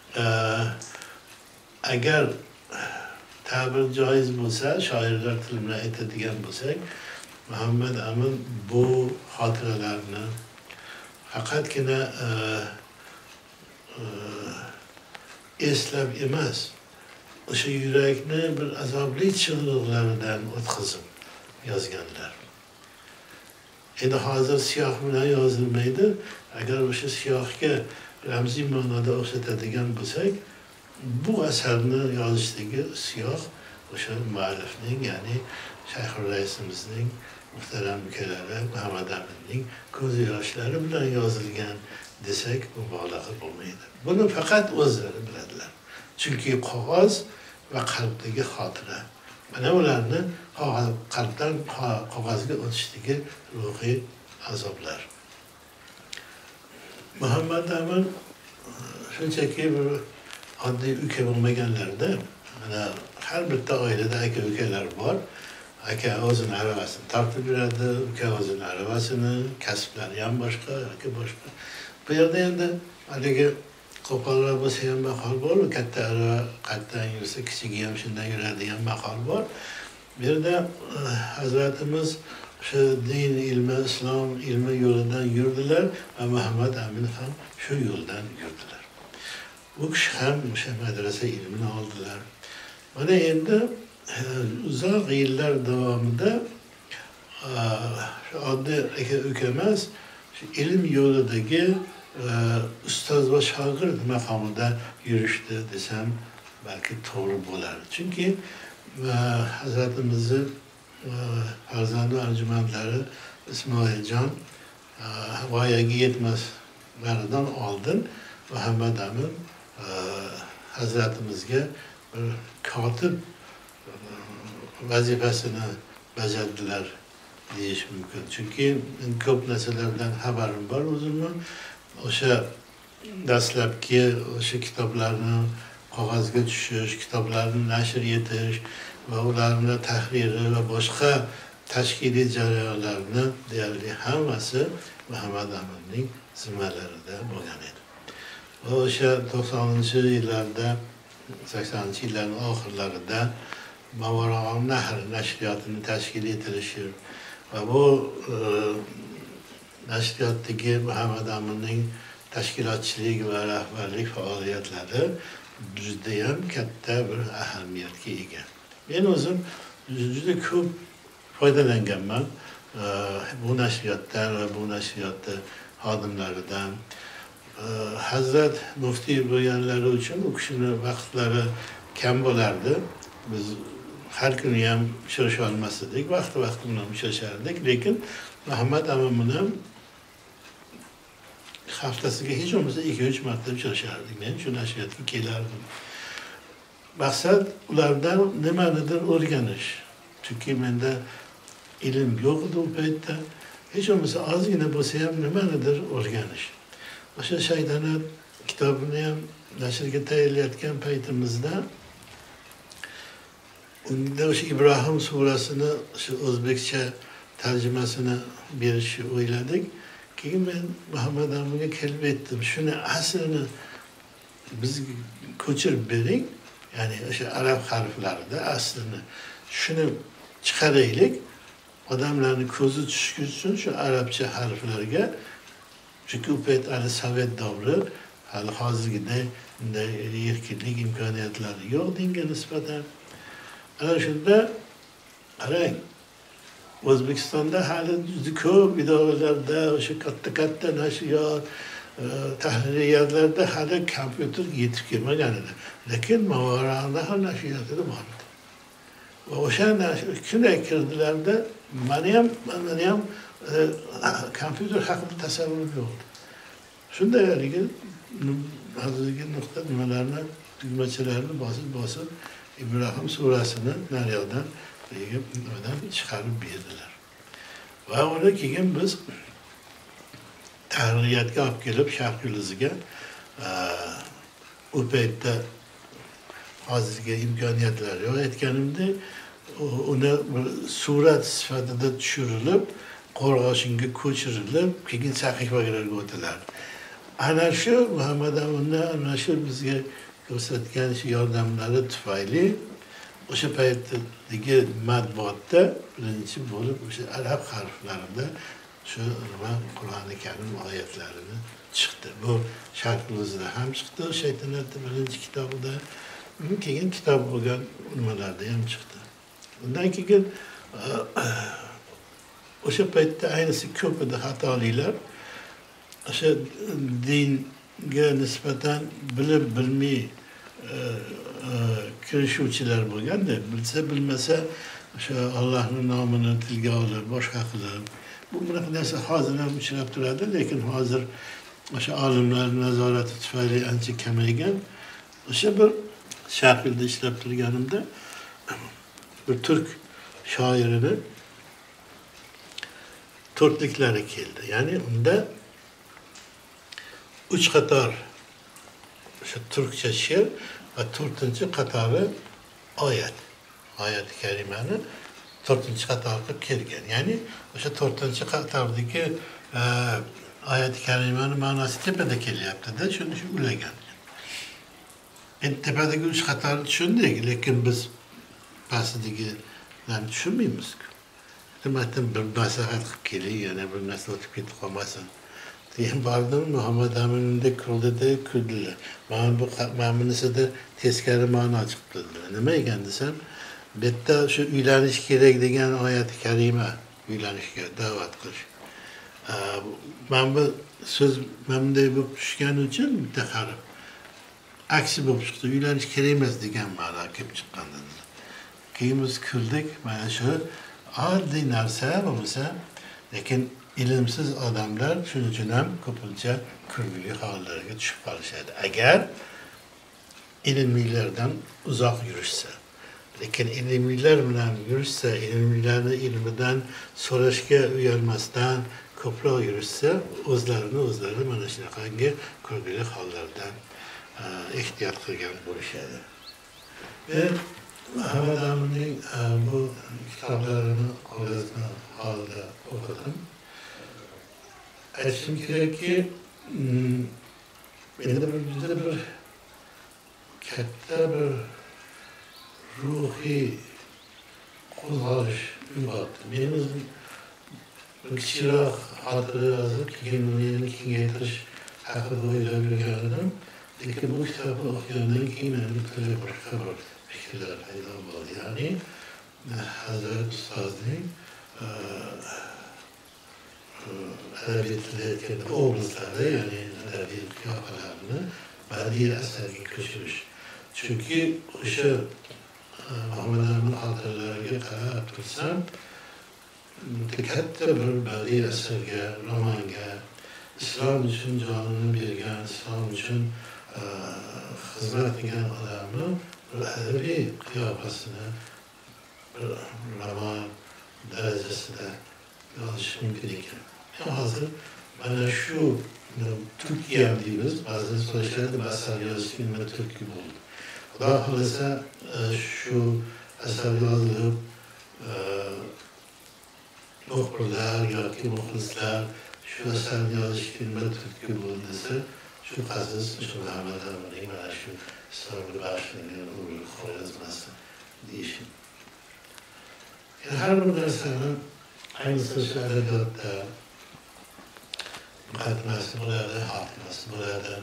agar ta'bir joiz bo'lsa, shoirlar tili bilan aytadigan bo'lsak, Muhammad Amin bu xotiralarni faqatgina eslab emas, o'sha yurakni bir azobli chig'liqlaridan o'tkazib yozganlar. Endi hozir siyoh bilan yozilmaydi. Agar o'sha siyohga ramziy ma'noda o'xshatadigan bo'lsak, bu asarni yozishdagi siyoh o'sha muallifning, ya'ni Shayxur raisimizning muhtaram ukalari Muhammad Aminning ko'z yoshlari bilan yozilgan desak, mubolag'a bo'lmaydi. Buni faqat o'zlari biladilar. Chunki qog'oz va qalbdagi xotira, mana ularni qalbdan qog'ozga o'tishdagi ruhiy azoblar. Muhammad Amin shunchaki bir oddiy uka bo'lmaganlarda, mana har bitta oilada aka-ukalar bor. aka o'zini aravasini tortib yuradi, uka o'zini aravasini, kasblari ham boshqa, aka boshqa. Bu yerda endi haligi qo'polroq bo'lsa ham maqol bor, katta arava qatdan yursa, kichigi ham shundan yuradigan maqol bor. Bu yerda Hazratimiz shu din ilmi, islom ilmi yo'lidan yurdilar va Muhammad Amin ham shu yo'ldan yurdilar. Bu kishi ham o'sha madrasa ilmini oldilar. Mana endi uzoq yillar davomida oddiy aka uka emas, shu ilm yo'lidagi ustoz va shogird maqomida yurishdi desam balki to'g'ri bo'lar. Chunki Hazratimizni farzandi arjumandlari Ismoiljon voyaga yetmaslaridan oldin Muhammad Amin Hazratimizga bir kotib vazifasini bajardilar deyish mumkin. Chunki ko'p narsalardan xabarim bor o'zimni. O'sha dastlabki o'sha kitoblarni qog'ozga tushish, kitoblarni nashr etish va ularni tahriri va boshqa tashkiliy jarayonlarni deyarli hammasi Muhammad Aminning zimmalarida bo'lgan edi. Va o'sha to'qsoninchi yillarda, saksoninchi yillarning oxirlarida Mavora'on Nahr nashriyotini tashkil etilishi va bu nashriyotdagi Muhammad Aminning tashkilotchilik va rahbarlik faoliyatlari juda ham katta bir ahamiyatga ega. Men o'zim juda ko'p foydalanganman bu nashriyotdan va bu nashriyotda xodimlaridan. Hazrat muftiy bo'lganlari uchun u kishini vaqtlari kam bo'lardi. Biz har kuni ham uchrasha olmas edik, vaqti-vaqti bilan uchrashardik, lekin Muhammad Amin bilan haftasiga hech bo'lmasa ikki uch marta uchrashardik. Men shu nashriyatga kelardim. Maqsad ulardan nimanidir o'rganish. Chunki menda ilm yo'q edi u paytda. Hech bo'lmasa ozgina bo'lsa ham nimanidir o'rganish. O'sha shaytanat kitobini ham nashrga tayyorlayotgan paytimizda unda o'sha Ibrohim surasini shu o'zbekcha tarjimasini berishni o'yladik. Keyin men Muhammad Aminga kelib aytdim, shuni aslini biz ko'chirib bering, ya'ni o'sha arab harflarida aslini shuni chiqaraylik, odamlarning ko'zi tushishi uchun shu arabcha harflarga. Chunki u payt hali sovet davri, hali hozirgiday bunday erkinlik imkoniyatlari yo'q dinga nisbatan. Ana shunda qarang, O'zbekistonda hali juda ko'p idoralarda, o'sha katta-katta nashriyot, tahriyatlarda hali kompyuter yetib kelmagan edi. Lekin Mavora'on ham nashriyotida bor edi. Va o'sha shunday kirdilarda, meni ham, meni ham kompyuter haqida tasavvurim yo'q edi. Shunday haligi hozirgi nuqta nimalarni, tugmachalarni bosib-bosib Ibrohim surasini naryoqdan chiqarib berdilar. Va uni keyin biz tahriyatga olib kelib Sharqyuliziga u paytda hozirgi imkoniyatlar yo'q aytganimdek, uni surat sifatida tushirilib, qo'rg'oshinga ko'chirilib, keyin sahifalarga o'tiladi. Ana shu Muhammad Aminning ana shu bizga ko'rsatgan shu yordamlari tufayli o'sha paytdagi matbuotda birinchi bo'lib o'sha arab harflarida shu Qur'oni Karim oyatlarini chiqdi. Bu Sharqyulizda ham chiqdi, Shaytanatning birinchi kitobida, keyin kitob bo'lgan nimalarda ham chiqdi. Undan keyin o'sha paytda ayniqsa ko'p edi xatoliklar. O'sha dinga nisbatan bilib bilmay kirishuvchilar bo'lganda, bilsa bilmasa o'sha Allohning nomini tilga olib, boshqa qilib, bu bunaqa narsa hozir ham uchrab turadi, lekin hozir o'sha olimlar nazorati tufayli ancha kamaygan. O'sha bir Sharqyilda ishlab turganimda bir turk shoirini to'rtliklari keldi. Ya'ni unda uch qator o'sha turkcha she'r va to'rtinchi qatori oyat. Oyat karimani to'rtinchi qator qilib kelgan. Ya'ni o'sha to'rtinchi qatordagi oyat karimani ma'nosi tepada kelyapti-da, shuni shu ulagan. Endi tepadagi uch qatorni tushundik, lekin biz pastidagilarni tushunmaymiz-ku. Demakdan bir maslahat qilib keling, yana bir narsa o'tib ketib qolmasin. Degan bordim, Muhammad Aminda kuldida kuldilar. Mana bu ma'nosida teskari ma'no chiqib dedilar. Nima ekan desam, bu yerda shu uylanish kerak degan oyat-i karima, uylanishga da'vat qilish. Mana bu so'z bunday bo'lib tushgani uchun bitta qarab aksi bo'lib chiqdi. Uylanish kerak emas degan ma'no kelib chiqqan dedilar. Keyin biz kuldik, mana shu oddiy narsa bo'lsa, lekin ilmsiz odamlar shuning uchun ham ko'pincha kulgili hollarga tushib qolishadi. Agar ilmlilardan uzoq yurishsa, lekin ilmlilar bilan yurishsa, ilmlilarni ilmidan so'rashga uyalmasdan ko'proq yurishsa, o'zlarini o'zlari mana shunaqangi kulgili hollardan ehtiyot qilgan bo'lishadi. Men Muhammad Aminning bu kitoblarini qo'lida holda o'qidim. Aytishim kerakki, menda bir juda bir katta bir ruhiy qo'zg'alish uyg'otdi. Men o'zim bir kichikroq xotira yozib, keyin uni yana kengaytirish haqida o'ylab yurgan edim. Lekin bu kitobni o'qigandan keyin menda bir boshqa bir fikrlar paydo bo'ldi. Ya'ni Hazrat ustozning adabiy tilda aytganda obrazlari, ya'ni adabiy qiyofalarni badiiy asarga ko'chirish. Chunki o'sha Muhammad Amin xotiralariga qarab tursam, katta bir badiiy asarga, romanga, islom uchun jonini bergan, islom uchun xizmat qilgan odamni bir adabiy qiyofasini bir roman darajasida yozish mumkin ekan. Hozir mana shu Turkiya deymiz, ba'zan so'rashadi, asar yozishga nima turki bo'ldi. Xudo xohlasa shu asar yozilib o'qirlar yoki muxlislar shu asarni yozishga nima turki bo'ldi desa, shu qaziz shu Muhammad Aminning mana shu islomga bag'ishlangan ulug' qo'lyozmasi deyishim. Har bir narsani ayniqsa shu adabiyotda muqaddimasi bo'ladi, xotimasi bo'ladi.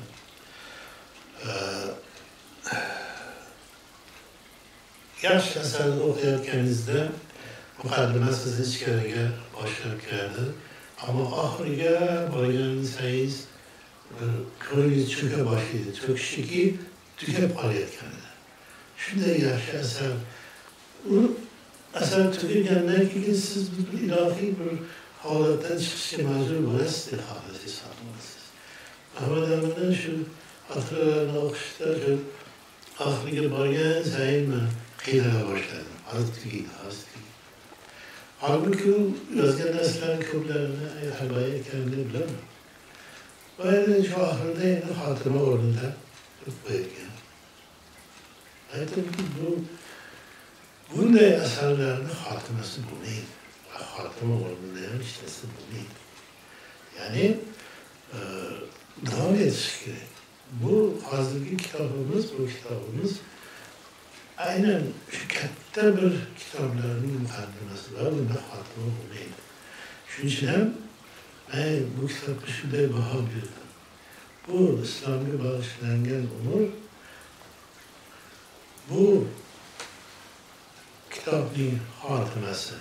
Yaxshi asarni o'qiyotganingizda muqaddima sizni ichkariga boshlab kiradi, ammo oxiriga borgan sayiz ko'nglingiz cho'ka boshlaydi, cho'kishdiki tugab qolayotganda. Shunday yaxshi asar, u asar tugagandan keyin siz bir ilohiy bir holatdan chiqishga majbur bo'lasiz deb xohlasangiz. Muhammad Amindan shu xotiralarni o'qishda shu oxiriga borgan sayin qiynala boshladim. Hozir tugaydi, hozir tugaydi. Halbuki yozgan narsalarni ko'plarini harbay ekanini bilaman. Bayda shu oxirida endi xotima o'rnida turib qo'ygan. Aytibki, bu bunday asarlarni xotimasi bo'lmaydi. Xotima o'rnida ham hech narsa bo'lmaydi. Ya'ni davom etish kerak. Bu hozirgi kitobimiz, bu kitobimiz aynan shu katta bir kitoblarning muqaddimasi va bunda xotima bo'lmaydi. Shuning uchun ham men bu kitobga shunday baho berdim. Bu islomga bag'ishlangan umr, bu kitobning xotimasi.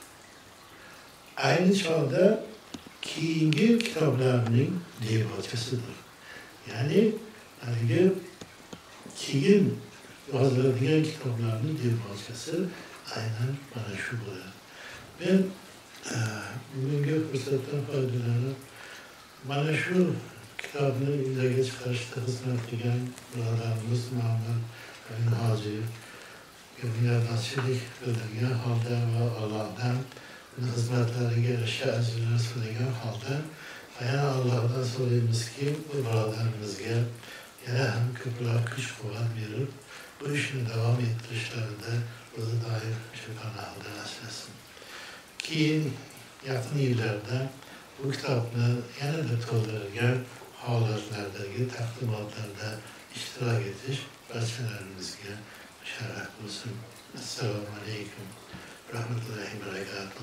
Ayni chog'da keyingi kitoblarning debochasidir. Ya'ni haligi keyin yoziladigan kitoblarning debochasi aynan mana shu bo'ladi. Men bugungi fursatdan foydalanib mana shu kitobni yuzaga chiqarishda xizmat qilgan birodarimiz Muhammad Hojiyev minnatdorchilik bildirgan holda va Allohdan xizmatlariga yarasha ajrlar so'ragan holda yana Allohdan so'raymizki, bu birodarimizga yana ham ko'proq kuch-quvvat berib, bu ishni davom ettirishlarida bizni doim shu kanalda asrasin. Keyin yaqin yillarda bu kitobni yanada to'ldirgan holatlardagi taqdimotlarda ishtirok etish barchalarimizga sharaf bo'lsin. Assalomu alaykum rahmatullohi va barakatuh.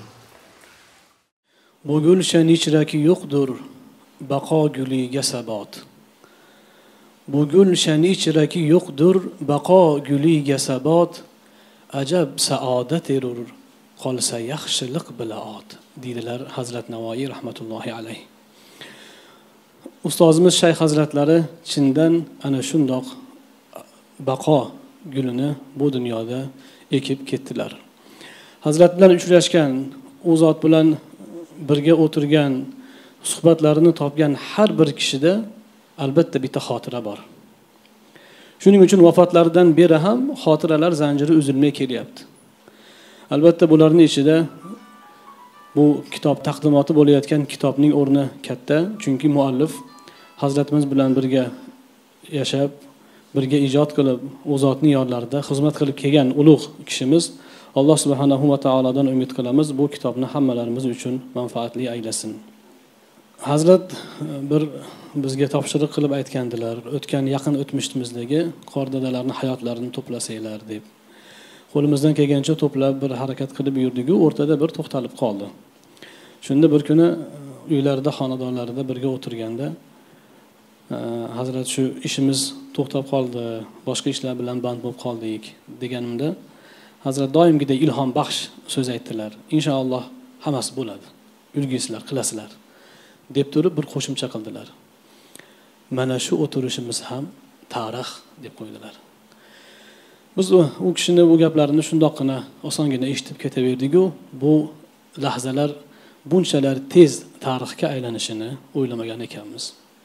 Bu gulshan ichraki yo'qdir baqo guliga sabot. Bu gulshan ichraki yo'qdir baqo guliga sabot. Ajab saodat erur qolsa yaxshilik bilaot, deydilar Hazrat Navoiy rahmatullohi alayh. Ustozimiz Shayx Hazratlari chindan ana shundoq baqo gulini bu dunyoda ekib ketdilar. Hazrat bilan uchrashgan, u zot bilan birga o'tirgan, suhbatlarini topgan har bir kishida albatta bitta xotira bor. Shuning uchun vafotlaridan beri ham xotiralar zanjiri uzilmay kelyapti. Albatta bularning ichida bu kitob taqdimoti bo'layotgan kitobning o'rni katta, chunki muallif Hazratimiz bilan birga yashab, birga ijod qilib, u zotning yonlarida xizmat qilib kelgan ulug' kishimiz. Alloh subhanahu va taolodan umid qilamiz, bu kitobni hammalarimiz uchun manfaatli aylasin. Hazrat bir bizga topshiriq qilib aytgandilar, o'tgan yaqin o'tmishimizdagi qor dadalarning hayotlarini to'plasanglar deb. Qo'limizdan kelgancha to'plab bir harakat qilib yurdik-ku, o'rtada bir to'xtalib qoldi. Shunda bir kuni uylarida, xonadonlarida birga o'tirganda Hazrat shu ishimiz to'xtab qoldi, boshqa ishlar bilan band bo'lib qoldik deganimda Hazrat doimgidek ilhom baxsh so'z aytdilar. Inshaalloh hammasi bo'ladi. Yurgisizlar, qilasizlar deb turib bir qo'shimcha qildilar. Mana shu o'tirishimiz ham tarix deb qo'ydilar. Biz u kishini bu gaplarini shundoqqina osongina eshitib ketaverdik-ku, bu lahzalar bunchalar tez tarixga aylanishini o'ylamagan ekanmiz.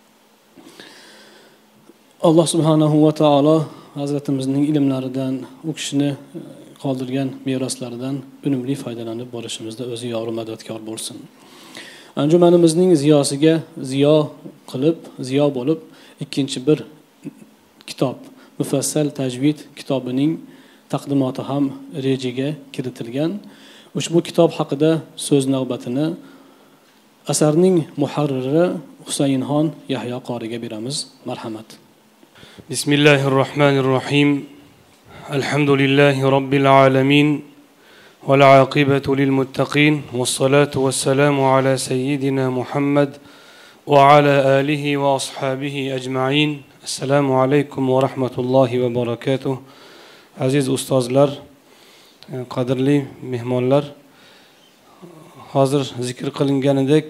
Alloh subhanahu va taolo Hazratimizning ilmlaridan, u kishini qoldirgan meroslaridan unumli foydalanib borishimizda o'zi yor madadkor bo'lsin. Anjumanimizning ziyosiga ziyo qilib, ziyo bo'lib, ikkinchi bir kitob, Mufassal tajvid kitobining taqdimoti ham rejaga kiritilgan. Ushbu kitob haqida so'z navbatini asarning muharriri Husaynxon Yahyo qoriga beramiz. Marhamat. Bismillahirrohmanirrohim. Alhamdulillahi robbil alamin. Wal aqibatu lil muttaqin. Wassalatu wassalamu ala sayyidina Muhammad wa ala alihi wa ashabihi ajma'in. Assalomu alaykum va rahmatullohi va barakatuh. Aziz ustozlar, qadrli mehmonlar, hozir zikr qilinganidek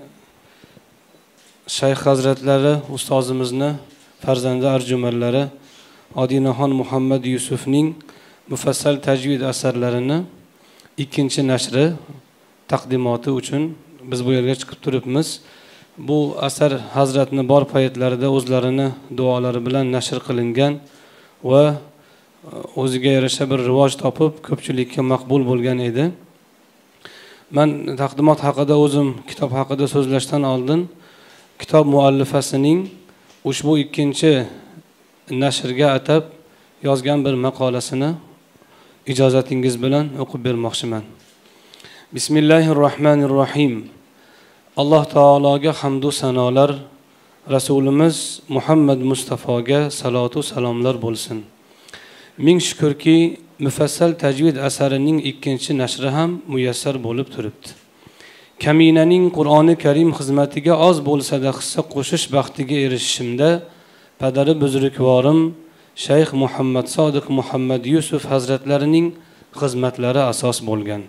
Shayx Hazratlari ustozimizni farzandi arjumanlari Odinaxon Muhammad Yusufning Mufassal tajvid asarlarini ikkinchi nashri taqdimoti uchun biz bu yerga chiqib turibmiz. Bu asar Hazratni bor paytlarida o'zlarini duolari bilan nashr qilingan va o'ziga yarasha bir rivoj topib ko'pchilikka maqbul bo'lgan edi. Men taqdimot haqida o'zim kitob haqida so'zlashdan oldin kitob muallifasining ushbu ikkinchi nashrga atab yozgan bir maqolasini ijozatingiz bilan o'qib bermoqchiman. Bismillahirrohmanirrohim. Alloh taologa hamd va sanolar, Rasulimiz Muhammad Mustafoga salatu salomlar bo'lsin. Ming shukrki, Mufassal tajvid asarining ikkinchi nashri ham muyassar bo'lib turibdi. Kaminaning Qur'oni Karim xizmatiga oz bo'lsa-da hissa qo'shish baxtiga erishishimda padari buzrukvorim Shayx Muhammad Sodiq Muhammad Yusuf hazratlarining xizmatlari asos bo'lgan.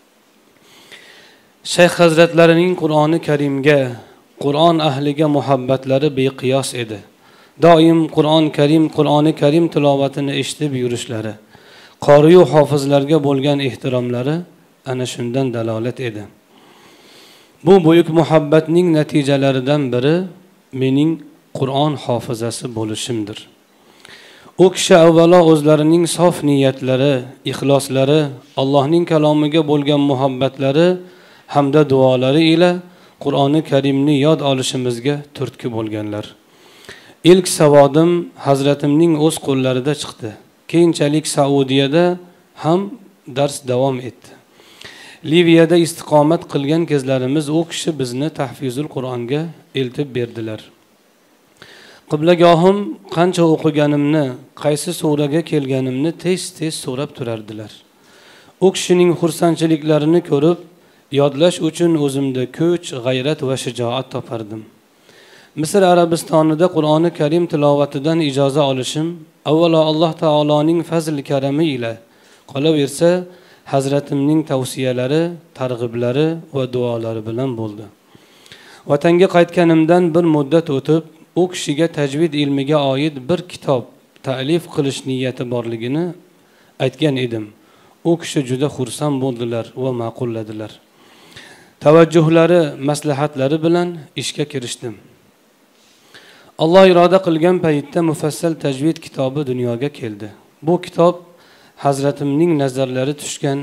Shayx hazratlarining Qur'oni Karimga, Qur'on ahliga muhabbatlari beqiyos edi. Doim Qur'on Karim, Qur'oni Karim tilovatini eshitib yurishlari, qori va hofizlarga bo'lgan ehtiromlari ana shundan dalolat edi. Bu buyuk muhabbatning natijalaridan biri mening Qur'on hofizasi bo'lishimdir. U kishi avvalo o'zlarining sof niyatlari, ixloslari, Allohning kalomiga bo'lgan muhabbatlari hamda duolari ila Qur'oni Karimni yod olishimizga turtki bo'lganlar. İlk savodim Hazratimning o'z qo'llarida chiqdi. Keyinchalik Saudiyada ham dars davom etdi. Liviyada istiqomat qilgan kezlarimiz u kishi bizni tahfizul Qur'onga eltib berdilar. Qiblagohim qancha o'qiganimni, qaysi suraga kelganimni tez-tez so'rab turardilar. U kishining xursandchiliklarini ko'rib, yodlash uchun o'zimda kuch, g'ayrat va shijoat topardim. Misr Arabistonida Qur'oni Karim tilovatidan ijoza olishim avvalo Alloh taoloning fazl karami ila, qolaversa Hazratimning tavsiyalari, targ'iblari va duolari bilan bo'ldi. Vatanga qaytganimdan bir muddat o'tib, u kishiga tajvid ilmiga oid bir kitob ta'lif qilish niyati borligini aytgan edim. U kishi juda xursand bo'ldilar va ma'qulladilar. Tavajjuhlari, maslahatlari bilan ishga kirishdim. Alloh iroda qilgan paytda mufassal tajvid kitobi dunyoga keldi. Bu kitob Hazratimning nazarlari tushgan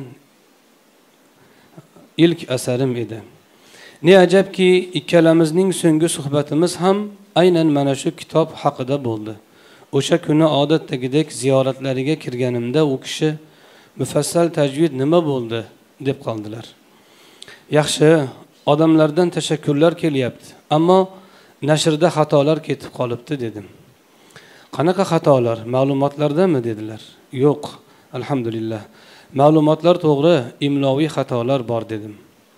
ilk asarim edi. Ne ajabki, ikkalamizning so'nggi suhbatimiz ham aynan mana shu kitob haqida bo'ldi. O'sha kuni odatdagidek ziyoratlariga kirganimda u kishi mufassal tajvid nima bo'ldi deb qoldilar. Yaxshi, odamlardan tashakkurlar kelyapti, ammo nashrda xatolar ketib qolibdi dedim. Qanaqa xatolar? Ma'lumotlardami dedilar. Yo'q, alhamdulillah. Ma'lumotlar to'g'ri, imloviy xatolar bor dedim.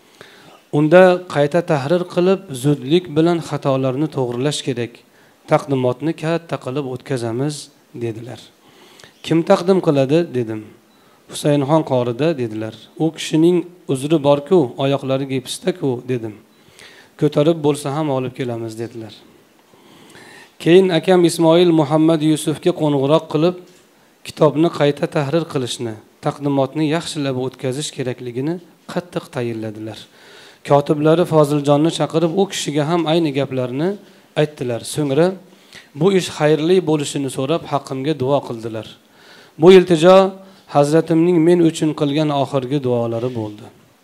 Unda qayta tahrir qilib, zudlik bilan xatolarni to'g'rilash kerak. Taqdimotni katta qilib o'tkazamiz dedilar. Kim taqdim qiladi dedim. Husaynxon qorida dedilar. U kishining uzri bor-ku, oyoqlari gipsda-ku dedim. Ko'tarib bo'lsa ham olib kelamiz dedilar. Keyin akam Ismoil Muhammad Yusufga qo'ng'iroq qilib, kitobni qayta tahrir qilishni, taqdimotni yaxshilab o'tkazish kerakligini qattiq tayinladilar. Kotiblari Foziljonni chaqirib, u kishiga ham ayni gaplarni aytdilar. So'ngra bu ish xayrli bo'lishini so'rab haqqimga duo qildilar. Bu iltijo Hazratimning men uchun qilgan oxirgi duolari bo'ldi.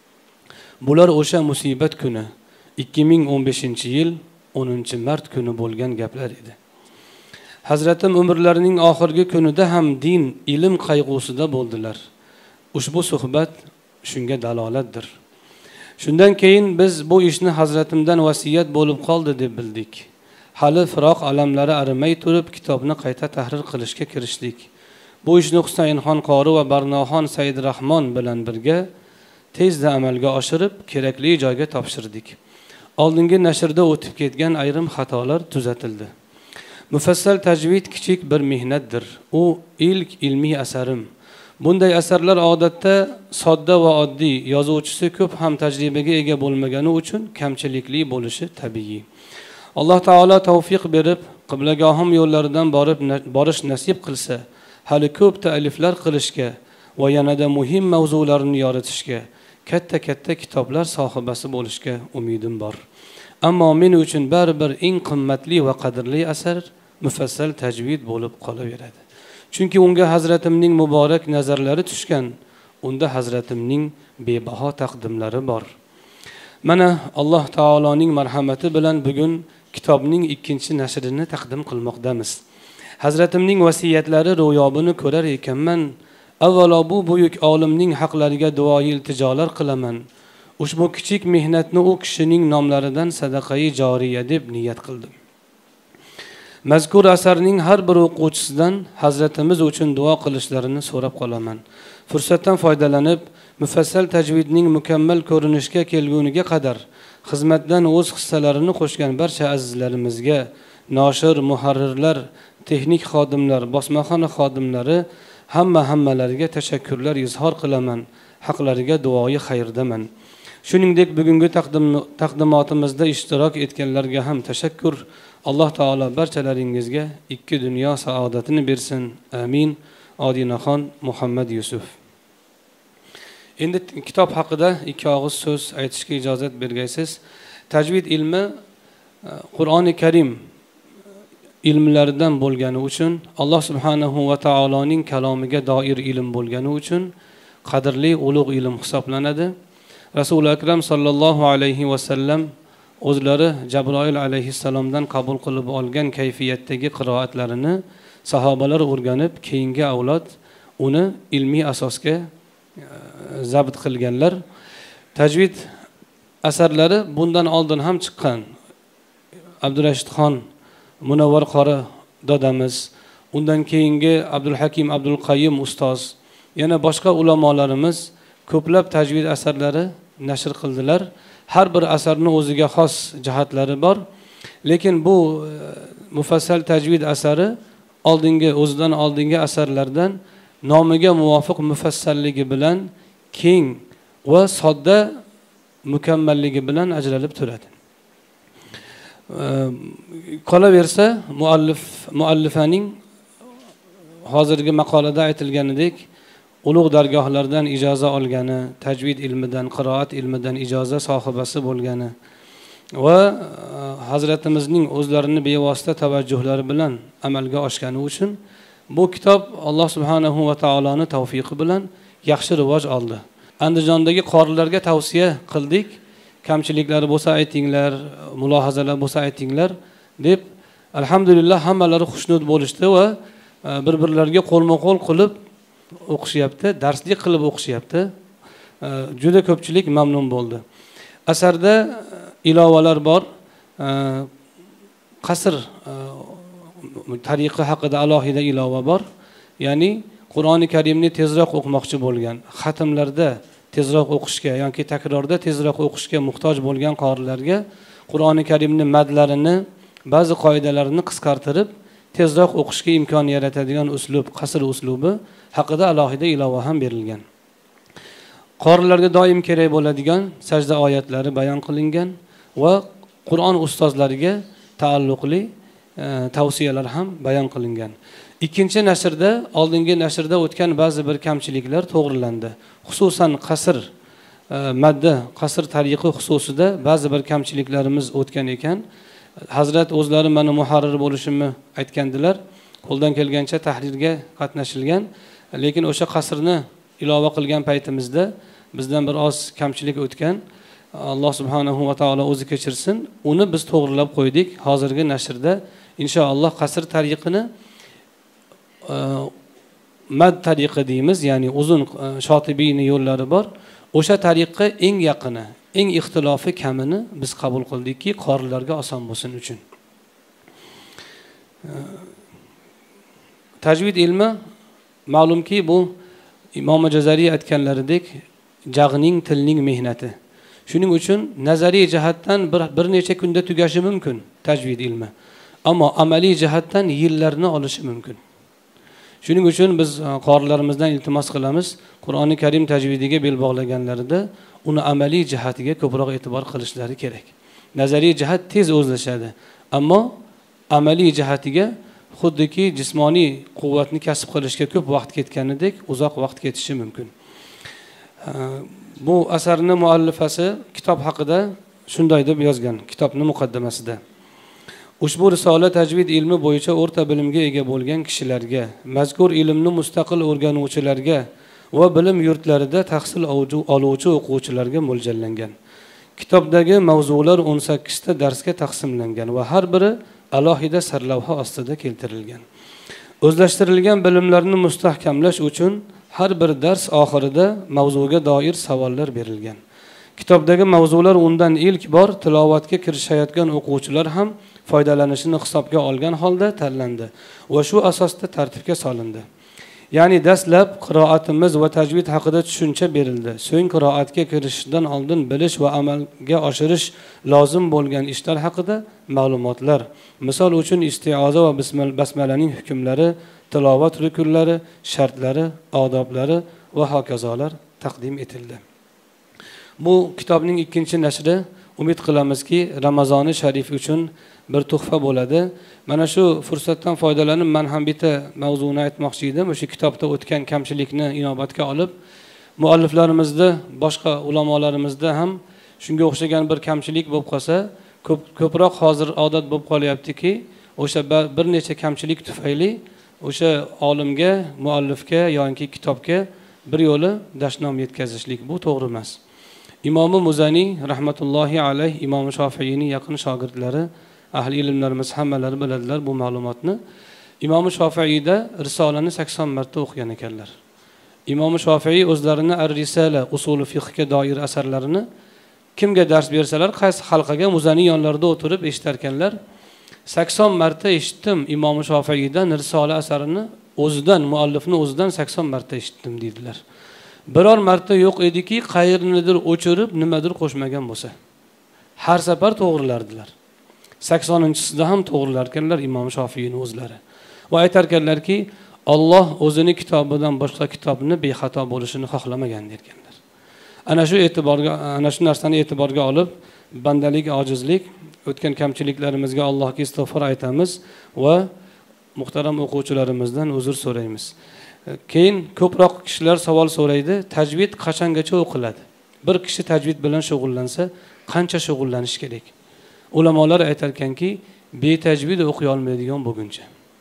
Bular o'sha musibat kuni ikki ming o'n beshinchi yil o'ninchi mart kuni bo'lgan gaplar edi. Hazratim umrlarining oxirgi kunida ham din, ilm qayg'usida bo'ldilar. Ushbu suhbat shunga dalolatdir. Shundan keyin biz bu ishni Hazratimdan vasiyat bo'lib qoldi deb bildik. Hali firoq alamlari arimay turib kitobni qayta tahrir qilishga kirishdik. Bu ishni Husaynxon qori va Barnoxon Saidrahmon bilan birga tezda amalga oshirib, kerakli joyga topshirdik. Oldingi nashrda o'tib ketgan ayrim xatolar tuzatildi. Mufassal tajvid kichik bir mehnatdir. U ilk ilmiy asarim. Bunday asarlar odatda sodda va oddiy, yozuvchisi ko'p ham tajribaga ega bo'lmagani uchun kamchilikli bo'lishi tabiiy. Alloh taolo tavfiq berib, qiblagohim yo'llaridan borib borish nasib qilsa, hali ko'p ta'liflar qilishga va yanada muhim mavzularni yoritishga, katta-katta kitoblar sohibasi bo'lishga umidim bor. Ammo men uchun baribir eng qimmatli va qadrli asar mufassal tajvid bo'lib qolaveradi. Chunki unga Hazratimning muborak nazarlari tushgan, unda Hazratimning bebaho taqdimlari bor. Mana Alloh taoloning marhamati bilan bugun kitobning ikkinchi nashrini taqdim qilmoqdamiz. Hazratimning vasiyatlari ro'yobini ko'rar ekanman, avvalo bu buyuk olimning haqlariga duo iltijolar qilaman. Ushbu kichik mehnatni u kishining nomlaridan sadaqai joriya deb niyat qildim. Mazkur asarning har bir o'quvchisidan Hazratimiz uchun duo qilishlarini so'rab qolaman. Fursatdan foydalanib, mufassal tajvidning mukammal ko'rinishga kelguniga qadar xizmatdan o'z hissalarini qo'shgan barcha azizlarimizga, noshir, muharrirlar, texnik xodimlar, bosmaxona xodimlari hamma hammalariga tashakkurlar izhor qilaman. Haqlariga duoyi xayrdaman. Shuningdek, bugungi taqdimotimizda ishtirok etganlarga ham tashakkur. Alloh taolo barchalaringizga ikki dunyo saodatini bersin. Amin. Odinaxon Muhammad Yusuf. Endi kitob haqida ikki og'iz so'z aytishga ijozat bergaysiz. Tajvid ilmi Qur'oni Karim ilmlaridan bo'lgani uchun, Alloh subhanahu va taoloning kalomiga doir ilm bo'lgani uchun qadrli ulug' ilm hisoblanadi. Rasul akram sallallohu alayhi va sallam o'zlari Jabroil alayhissalomdan qabul qilib olgan kayfiyatdagi qiroatlarini sahobalar o'rganib, keyingi avlod uni ilmiy asosga zabt qilganlar. Tajvid asarlari bundan oldin ham chiqqan. Abdurashidxon Munavvar qori dodamiz, undan keyingi Abdulhakim Abdul Qayyim ustoz, yana boshqa ulamolarimiz ko'plab tajvid asarlari nashr qildilar. Har bir asarning o'ziga xos jihatlari bor. Lekin bu mufassal tajvid asari oldingi o'zidan oldingi asarlardan nomiga muvofiq mufassalligi bilan keng va sodda mukammalligi bilan ajralib turadi. Qolaversa muallif muallifaning hozirgi maqolada aytilganidek ulug' dargohlardan ijoza olgani, tajvid ilmidan, qiroat ilmidan ijoza sohibasi bo'lgani va Hazratimizning o'zlarini bevosita tavajjuhlari bilan amalga oshgani uchun bu kitob Alloh subhanahu va taoloning tavfiqi bilan yaxshi rivoj oldi. Andijondagi qorilarga tavsiya qildik. Kamchiliklari bo'lsa aytinglar, mulohazalar bo'lsa aytinglar deb, alhamdulillah hammalari xushnud bo'lishdi va bir-birlariga qo'lma-qo'l qilib o'qishyapti, darslik qilib o'qishyapti. Juda ko'pchilik mamnun bo'ldi. Asarda ilovalar bor. Qasr tariqi haqida alohida ilova bor. Ya'ni Qur'oni Karimni tezroq o'qimoqchi bo'lgan, xatmlarda tezroq o'qishga yoki takrorda tezroq o'qishga muhtoj bo'lgan qorilarga Qur'oni Karimning madlarini, ba'zi qoidalarini qisqartirib tezroq o'qishga imkon yaratadigan uslub, qasr uslubi haqida alohida ilova ham berilgan. Qorilarga doim kerak bo'ladigan sajda oyatlari bayon qilingan va Qur'on ustozlariga taalluqli tavsiyalar ham bayon qilingan. Ikkinchi nashrda, oldingi nashrda o'tgan ba'zi bir kamchiliklar to'g'rilandi. Xususan qasr madda, qasr tariqi xususida ba'zi bir kamchiliklarimiz o'tgan ekan. Hazrat o'zlari mana muharrir bo'lishimni aytgandilar. Qo'ldan kelgancha tahrirga qatnashilgan, lekin o'sha qasrni ilova qilgan paytimizda bizdan bir oz kamchilik o'tgan. Alloh subhanahu va taolo o'zi kechirsin. Uni biz to'g'rilab qo'ydik. Hozirgi nashrda inshaalloh qasr tariqini mad tariqi deymiz, ya'ni uzun Shotibiyning yo'llari bor. O'sha tariqqa eng yaqini, eng ixtilofi kamini biz qabul qildikki, qorilarga oson bo'lsin uchun. Tajvid ilmi ma'lumki bu Imom Jazariy aytganlaridek jag'ning, tilning mehnati. Shuning uchun nazariy jihatdan bir, bir necha kunda tugashi mumkin tajvid ilmi. Ammo amaliy jihatdan yillarni olishi mumkin. Shuning uchun biz qorilarimizdan iltimos qilamiz, Qur'oni Karim tajvidiga bel bog'laganlarida uni amaliy jihatiga ko'proq e'tibor qilishlari kerak. Nazariy jihat tez o'zlashadi, ammo amaliy jihatiga xuddiki jismoniy quvvatni kasb qilishga ko'p vaqt ketganidek uzoq vaqt ketishi mumkin. Bu asarni muallifasi kitob haqida shunday deb yozgan, kitobning muqaddimasida. Ushbu risola tajvid ilmi bo'yicha o'rta bilimga ega bo'lgan kishilarga, mazkur ilmni mustaqil o'rganuvchilarga va bilim yurtlarida tahsil oluvchi o'quvchilarga mo'ljallangan. Kitobdagi mavzular o'n sakkiz ta darsga taqsimlangan va har biri alohida sarlavha ostida keltirilgan. O'zlashtirilgan bilimlarni mustahkamlash uchun har bir dars oxirida mavzuga doir savollar berilgan. Kitobdagi mavzular undan ilk bor tilovatga kirishayotgan o'quvchilar ham foydalanishini hisobga olgan holda tanlandi va shu asosda tartibga solindi. Ya'ni dastlab qiroatimiz va tajvid haqida tushuncha berildi. So'ng qiroatga kirishdan oldin bilish va amalga oshirish lozim bo'lgan ishlar haqida ma'lumotlar. Misol uchun istioza va basmalaning hukmlari, tilovat rukunlari, shartlari, odoblari va hokazolar taqdim etildi. Bu kitobning ikkinchi nashri umid qilamizki Ramazoni sharif uchun bir tuhfa bo'ladi. Mana shu fursatdan foydalanib men ham bitta mavzuni aytmoqchi edim. O'sha kitobda o'tgan kamchilikni inobatga olib, mualliflarimizda, boshqa ulamolarimizda ham shunga o'xshagan bir kamchilik bo'lib qolsa, ko'p ko'proq hozir odat bo'lib qolyaptiki, o'sha bir necha kamchilik tufayli o'sha olimga, muallifga yoki kitobga bir yo'li dashnom yetkazishlik bu to'g'ri emas. Imom Muzani rahmatullohi alayh, Imom Shofiyning yaqin shogirdlari, ahli ilmlarimiz hammalari biladilar bu ma'lumotni. Imom Shofiyda risolani sakson marta o'qigan ekanlar. Imom Shofiy o'zlarini Ar-Risala usuli fiqhga doir asarlarini kimga dars bersalar, qaysi halqaga muzaning yonlarida o'tirib eshitarkanlar. sakson marta eshitdim Imom Shofiydan Risola asarini o'zidan, muallifni o'zidan sakson marta eshitdim dedilar. Biror marta yo'q ediki, qayernidir o'chirib, nimadir qo'shmagan bo'lsa. Har safar to'g'rilardilar. saksoninchi-sida ham to'g'rilarkanlar Imom Shofiyning o'zlari. Va aytarkanlarki, Alloh o'zini kitobidan boshqa kitobni bexato bo'lishini xohlamagan derkanlar. Ana shu e'tiborga, ana shu narsani e'tiborga olib, bandalik, ojizlik, o'tgan kamchiliklarimizga Allohga istig'for aytamiz va muhtaram o'quvchilarimizdan uzr so'raymiz. Keyin ko'proq kishilar savol so'raydi, tajvid qachongacha o'qiladi? Bir kishi tajvid bilan shug'ullansa, qancha shug'ullanish kerak? Ulamolar aytarkanki, betajvid o'qiy olmaydigan bo'lguncha,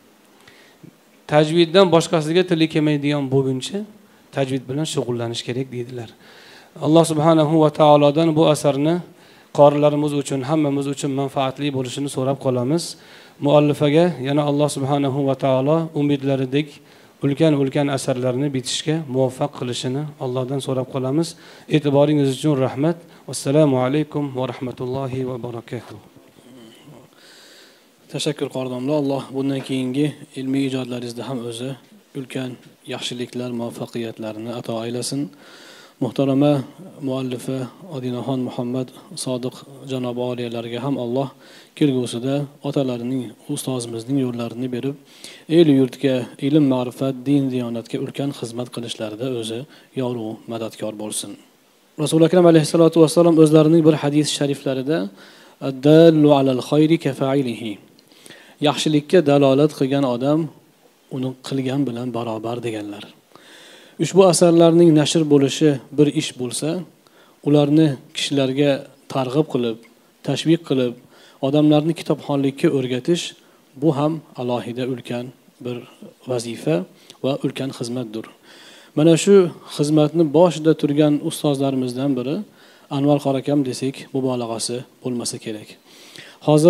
tajviddan boshqasiga tili kelmaydigan bo'lguncha tajvid bilan shug'ullanish kerak deydilar. Alloh subhanahu va taolodan bu asarni qorilarimiz uchun, hammamiz uchun manfaatli bo'lishini so'rab qolamiz. Muallifaga yana Alloh subhanahu va taolo umidlaridek ulkan-ulkan asarlarni bitishga muvaffaq qilishini Allohdan so'rab qolamiz. E'tiboringiz uchun rahmat. Assalomu alaykum va rahmatullohi va barakatuh. Tashakkur qordonlar. Alloh bundan keyingi ilmiy ijodlaringizda ham o'zi ulkan yaxshiliklar, muvaffaqiyatlarni ato aylasin. Muhtarama muallifa Odinaxon Muhammad Sodiq janob oliyalarga ham Alloh kelgusida otalarining, ustozimizning yo'llarini berib, el yurtga ilm, ma'rifat, din, diyonatga ulkan xizmat qilishlarida o'zi yoru madadkor bo'lsin. Rasul akram alayhisolatu vassalom o'zlarining bir hadis shariflarida ad-dallu alal khayri kafa'ilihi, yaxshilikka dalolat qilgan odam uni qilgan bilan barobar deganlar. Ushbu asarlarning nashr bo'lishi bir ish bo'lsa, ularni kishilarga targ'ib qilib, tashviq qilib, odamlarni kitobxonlikka o'rgatish bu ham alohida ulkan bir vazifa va ulkan xizmatdir. Mana shu xizmatni boshida turgan ustozlarimizdan biri Anvar Qorakam desak, mubolag'asi bo'lmasa kerak. Hozir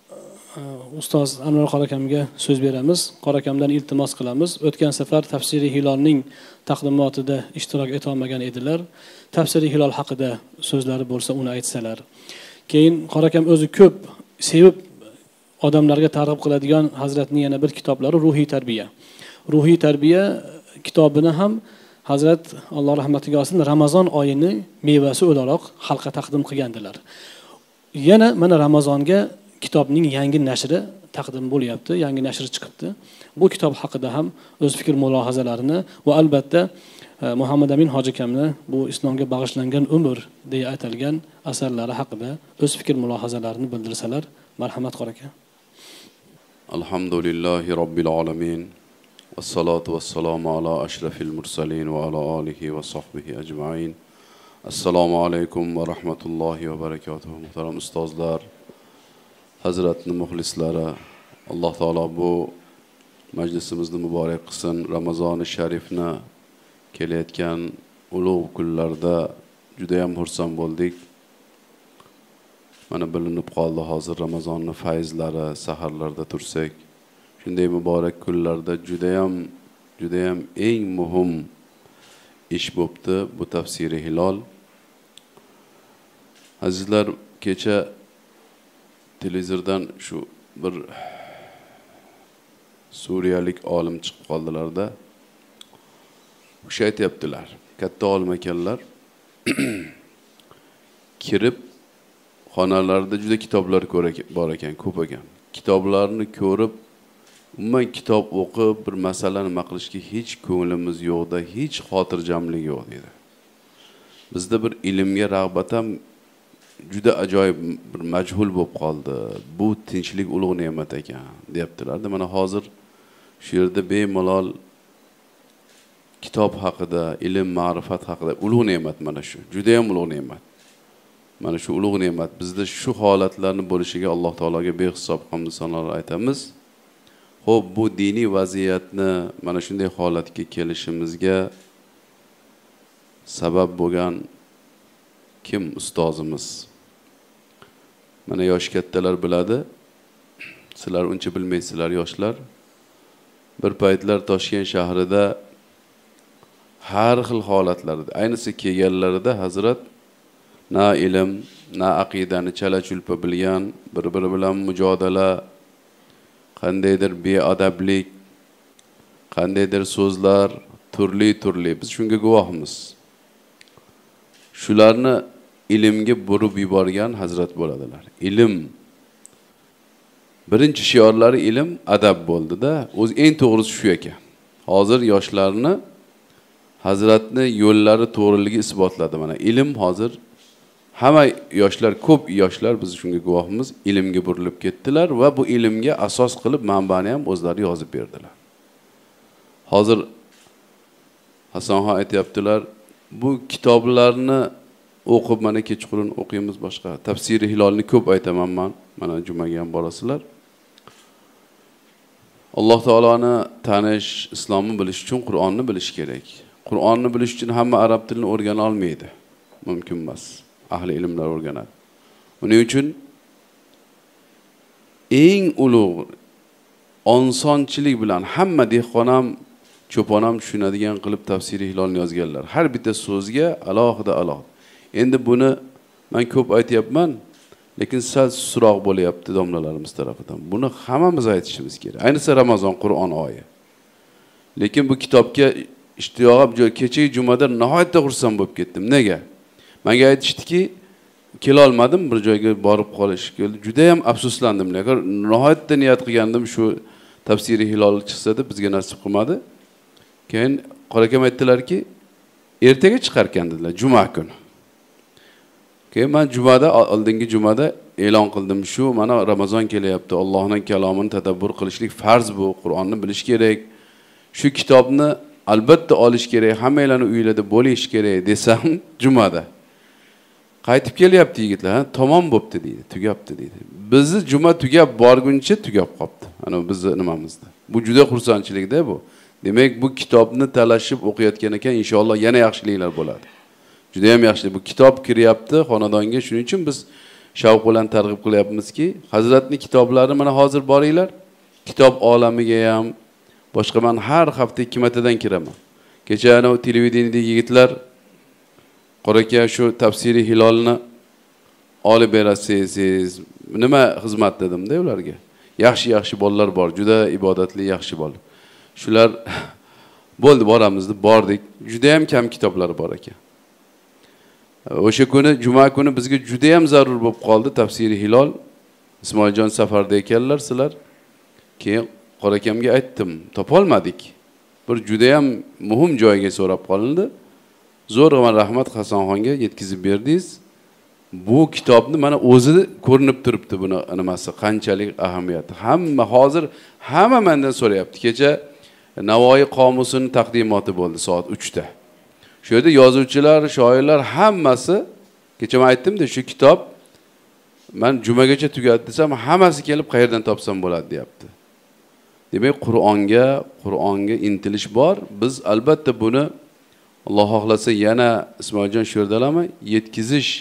ustoz Anvar Qorakamga so'z beramiz. Qorakamdan iltimos qilamiz. O'tgan safar tafsiri Hilolning taqdimotida ishtirok eta olmagan edilar. Tafsiri Hilol haqida so'zlari bo'lsa uni aytsalar. Keyin Qorakam o'zi ko'p sevib odamlarga targ'ib qiladigan Hazratning yana bir kitoblari Ruhiy tarbiya. Ruhiy tarbiya kitobini ham Hazrat Alloh rahmatiga olsin Ramazon oyini mevasi o'laroq xalqqa taqdim qilgandilar. Yana mana Ramazonga kitobning yangi nashri taqdim bo'lyapti, yangi nashri chiqibdi. Bu kitob haqida ham o'z fikr mulohazalarini va albatta Muhammad Amin hoji akamni bu islomga bag'ishlangan umr deya atalgan asarlari haqida o'z fikr mulohazalarini bildirsalar, marhamat qoraka. Alhamdulillahi robbil alamin. Vassalatu vassalamu ala ashrafil mursalin va ala alihi va sahbihi ajma'in. Assalomu alaykum va rahmatullohi va barakatuh. Muhtaram ustozlar, Hazratning muxlislari, Alloh taolo bu majlisimizni muborak qilsin. Ramazoni sharifni kelayotgan ulug' kunlarda juda ham xursand bo'ldik. Mana bilinib qoldi hozir Ramazonning fayzlari, saharlarda tursak, shunday muborak kunlarda juda ham juda ham eng muhim ish bo'pti bu tafsiri Hilol. Azizlar, kecha televizordan shu bir suriyalik olim chiqib qoldilarda. O'sha aytibdilar, katta olim ekanlar. Kirib xonalarida juda kitoblar bor ekan, ko'p ekan. Kitoblarni ko'rib, umuman kitob o'qib, bir masalani nima qilishga hech ko'nglimiz yo'qda, hech xotirjamlik yo'q dedi. Bizda bir ilmga rag'bat ham juda ajoyib bir majhul bo'lib qoldi. Bu tinchlik ulug' ne'mat ekan, deyaptilar. Mana hozir shu yerda bemalol kitob haqida, ilm, ma'rifat haqida ulug' ne'mat mana shu. Juda ham ulug' ne'mat. Mana shu ulug' ne'mat bizda shu holatlarni bo'lishiga Alloh taologa behisob hamd sanolar aytamiz. Xo'p, bu diniy vaziyatni mana shunday holatga kelishimizga sabab bo'lgan kim? Ustozimiz. Mana yosh kattalar biladi. Sizlar uncha bilmaysizlar yoshlar. Bir paytlar Toshkent shahrida har xil holatlarda, ayniqsa kelganlarida Hazrat na ilm, na aqidani chala-chulpa bilgan, bir-biri bilan mujodala, qandaydir beadablik, qandaydir so'zlar, turli-turli. Biz shunga guvohmiz. Shularni ilmga burib yuborgan Hazrat bo'ladilar. Ilm birinchi shiorlari ilm, adab bo'ldi-da. O'z eng to'g'risi shu ekan. Hozir yoshlarni Hazratni yo'llari to'g'riligi isbotladi mana. Ilm hozir hamma yoshlar, ko'p yoshlar biz shunga guvohmiz, ilmga burilib ketdilar va bu ilmga asos qilib manbani ham o'zlari yozib berdilar. Hozir Hasanxon aytibdilar, bu kitoblarni o'qib mana kechqurun o'qiymiz boshqa. Tafsiri Hilolni ko'p aytaman men. Mana jumaga ham borasizlar. Alloh taoloni tanish, islomni bilish uchun Qur'onni bilish kerak. Qur'onni bilish uchun hamma arab tilini o'rgana olmaydi. Mumkin emas. Ahli ilmlar o'rganadi. Uning uchun eng ulug' osonchilik bilan hamma dehqon ham, cho'pon ham tushunadigan qilib tafsiri Hilolni yozganlar. Har bitta so'zga alohida alohida. Endi buni men ko'p aytayapman, lekin sal susroq bo'layapti domlalarimiz tarafidan. Buni hammamiz aytishimiz kerak. Ayniqsa Ramazon Qur'on oyi. Lekin bu kitobga ishtiyoqim joy kecha jumada nihoyatda xursand bo'lib ketdim. Nega? Menga aytishdiki, kela olmadim, bir joyga borib qolish keldi. Juda ham afsuslandim. Lekin nihoyatda niyat qilgandim shu tafsiri Hilol chiqsa deb bizga nasib qilmadi. Keyin qorakam aytdilarki, ertaga chiqar ekan dedilar, juma kuni. Keyin men jumada, oldingi jumada e'lon qildim, shu mana Ramazon kelyapti. Allohning kalomini tadabbur qilishlik farz bu, Qur'onni bilish kerak. Shu kitobni albatta olish kerak, hammanglarni uylarda bo'lish kerak desam jumada. Qaytib kelyapti yigitlar, ha, tamom bo'pti deydi, tugabdi deydi. Bizni juma tugab borguncha tugab qopti. Ana bizni nimamizda. Bu juda xursandchilikda bu. Demak, bu kitobni talashib o'qiyotgan ekan, inshaalloh yana yaxshiliklar bo'ladi. Juda ham yaxshi. Bu kitob kiryapti xonadonga, shuning uchun biz shavq bilan targ'ib qilyapmizki, Hazratning kitoblari mana hozir boringlar. Kitob olamiga ham boshqa men har hafta ikki martadan kiraman. Kecha ana televideniyadagi yigitlar qoraka shu tafsiri Hilolni olib berasiz. Nima xizmat dedim-da ularga. Yaxshi-yaxshi bolalar bor, juda ibodatli yaxshi bolalar. Shular bo'ldi, boramiz deb bordik. Juda ham kam kitoblar bor ekan. O'sha kuni juma kuni bizga juda ham zarur bo'lib qoldi tafsiri Hilol. Ismoiljon safarda ekanlar sizlar. Keyin qorakamga aytdim, topolmadik. Bir juda ham muhim joyga so'rab qolindi. Zo'rg'a rahmat Hasanxonga yetkazib berdingiz. Bu kitobni mana o'zi ko'rinib turibdi buni nimasi, qanchalik ahamiyati. Hamma hozir hamma mendan so'rayapti. Kecha Navoiy qomusini taqdimoti bo'ldi soat uchda. Shu yerda yozuvchilar, shoirlar hammasi, kecha men aytdim-da, shu kitob men jumagacha tugadi desam, hammasi kelib qayerdan topsam bo'ladi deyapti. Demak, Qur'onga, Qur'onga intilish bor. Biz albatta buni Alloh xohlasa yana Ismoiljon Sho'rdalami yetkizish,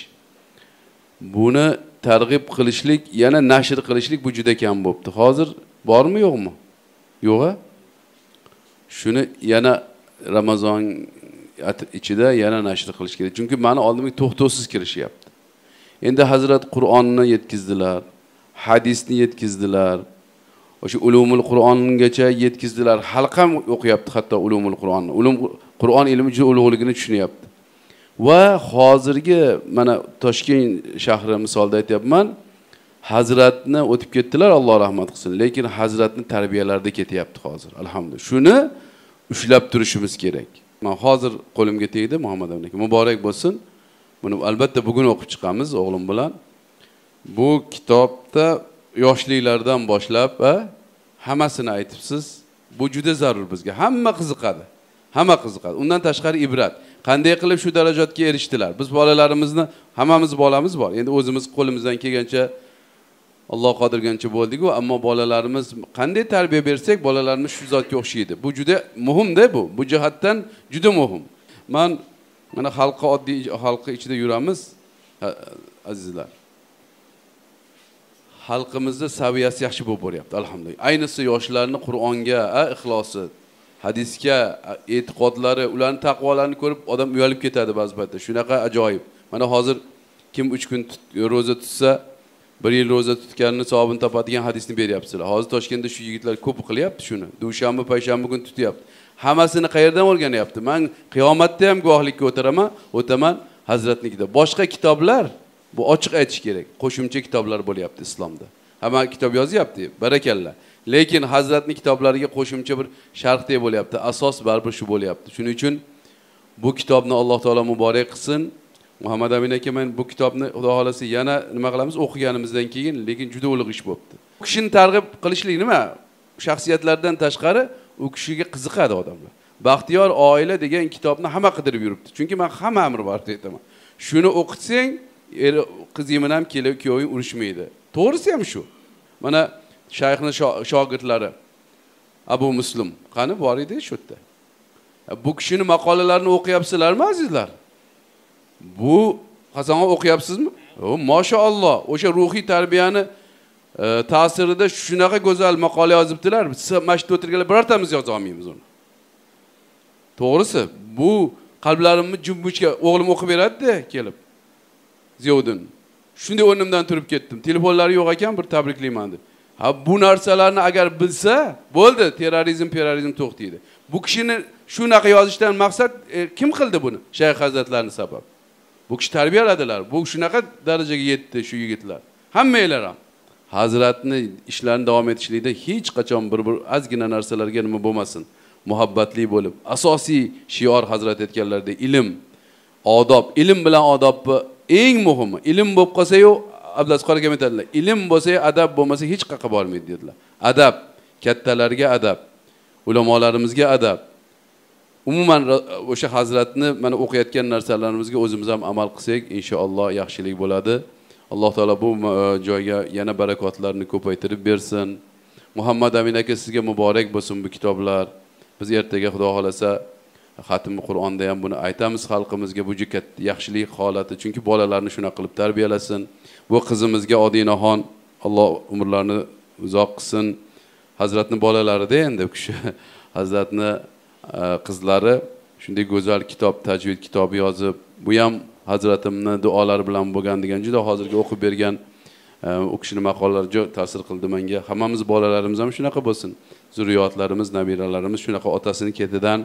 buni targ'ib qilishlik, yana nashr qilishlik bu juda kam bo'pti. Hozir bormi, yo'qmi? Yo'q-a? Shuni yana Ramazon ichida yana nashr qilish kerak. Chunki meni oldimga to'xtovsiz kirishyapti. Endi Hazrat Qur'onni yetkizdilar, hadisni yetkizdilar. O'sha ulumul Qur'ongacha yetkizdilar. Xalqam o'qiyapti hatto ulumul Qur'onni. Ulum Qur'on ilmi juda ulug'ligini tushunyapti. Va hozirgi mana Toshkent shahri misolda aytayapman, Hazratni o'tib ketdilar, Alloh rahmat qilsin. Lekin Hazratni tarbiyalarida ketyapti hozir. Alhamdulillah. Shuni ushlab turishimiz kerak. Men hozir qo'limga tegdi Muhammad aka. Muborak bo'lsin. Buni albatta bugun o'qib chiqamiz o'g'lim bilan. Bu kitobda yoshliklardan boshlab va hammasini aytibsiz. Bu juda zarur bizga. Hamma qiziqadi. Hamma qiziqadi. Undan tashqari ibrat. Qanday qilib shu darajatga erishdilar? Biz bolalarimizni, hammamiz bolamiz bor. Endi o'zimiz qo'limizdan kelgancha Alloh qodirgancha bo'ldik-ku, ammo bolalarimiz qanday tarbiya bersak, bolalarimiz shu zotga o'xshaydi. Bu juda muhim-da bu. Bu jihatdan juda muhim. Men mana xalqqa oddiy xalqi ichida yuramiz, azizlar. Xalqimizda saviyasi yaxshi bo'lib boryapti, alhamdulillah. Ayniqsa yoshlarni Qur'onga, ixlosi, hadisga e'tiqodlari, ularning taqvolarini ko'rib odam uyalib ketadi ba'zi paytda. Shunaqa ajoyib. Mana hozir kim uch kun roza tutsa, bir yil roza tutganini savobini topadigan hadisni beryapsizlar. Hozir Toshkentda shu yigitlar ko'p qilyapti shuni. Dushanba, payshanba kun tutyapti. Hammasini qayerdan o'rganyapti? Men qiyomatda ham guvohlikka o'tiraman, o'taman Hazratnikida. Boshqa kitoblar, bu ochiq aytish kerak. Qo'shimcha kitoblar bo'lyapti islomda. Hamma kitob yozyapti, barakalla. Lekin Hazratning kitoblariga qo'shimcha bir sharhdek bo'lyapti. Asos baribir shu bo'lyapti. Shuning uchun bu kitobni Alloh taolo muborak qilsin. Muhammad Amin aka, men bu kitobni Xudo xolasa yana nima qilamiz o'qiganimizdan keyin, lekin juda ulug' ish bo'pti. Bu kishini targ'ib qilishlik nima? Shaxsiyatlardan tashqari u kishiga qiziqadi odamlar. Baxtiyor oila degan kitobni hamma qidirib yuribdi. Chunki men hamma amri bor deyman. Shuni o'qitsang, er qizing ham kelib kuyoving urushmaydi. To'g'risi ham shu. Mana shayxning shogirdlari Abu Muslim qani bor edi shu yerda. Bu kishining maqolalarini o'qiyapsizlarmi azizlar? Bu qasonga o'qiyapsizmi? O, mashalloh, o'sha ruhiy tarbiyani e, ta'sirida shunaqa go'zal maqola yozibdilar. Biz masjidda o'tirganlar birortamiz yoza olmaymiz uni. To'g'risi, bu qalblarimni jumbuchga o'g'lim o'qib beradi-da kelib. Ziyodin. Shunday o'rnimdan turib ketdim. Telefonlari yo'q ekan, bir tabriklayman deb. Ha, bu narsalarni agar bilsa, bo'ldi, terrorizm, terrorizm to'xtaydi. Bu kishini shunaqa yozishdan maqsad e, kim qildi buni? Shayx hazratlarining sabab. Bu kishi tarbiyaladilar. Bu shunaqa darajaga yetdi shu yigitlar. Hammanglar ham hazratni ishlarini davom etishlikda hech qachon bir-bir ozgina narsalarga nima bo'lmasin, muhabbatli bo'lib, asosiy shior hazrat aytganlaridek ilm, odob, ilm bilan odobni eng muhimi. Ilm bo'lib qolsa-yu, Abdulaziz qori aka aytadilar, ilm bo'lsa, adab bo'lmasa hech qayerga bormaydi dedilar. Adab, kattalarga adab, ulamolarimizga adab. Umuman o'sha hazratni mana o'qiyotgan narsalarimizga o'zimiz ham amal qilsak, inshaalloh yaxshilik bo'ladi. Alloh taolo bu joyga yana barakotlarni ko'paytirib bersin. Muhammad Amin aka, sizga muborak bo'lsin bu kitoblar. Biz ertaga Xudo xolasa xatmi Qur'onda ham buni aytamiz xalqimizga, bu juda katta yaxshilik holati. Chunki bolalarni shuna qilib tarbiyalasin. Bu qizimizga Odinaxon Alloh umrlarini uzoq qilsin. Hazratni bolalarida endi bu kishi hazratni qizlari shunday go'zal kitob, tajvid kitobi yozib, bu ham hazratimni duolari bilan bo'lgan degan juda hozirga o'qib bergan u kishining maqolalari juda ta'sir qildi menga. Hammamiz bolalarimiz ham shunaqa bo'lsin. Zurriyotlarimiz, nabiralarimiz shunaqa otasining ketidan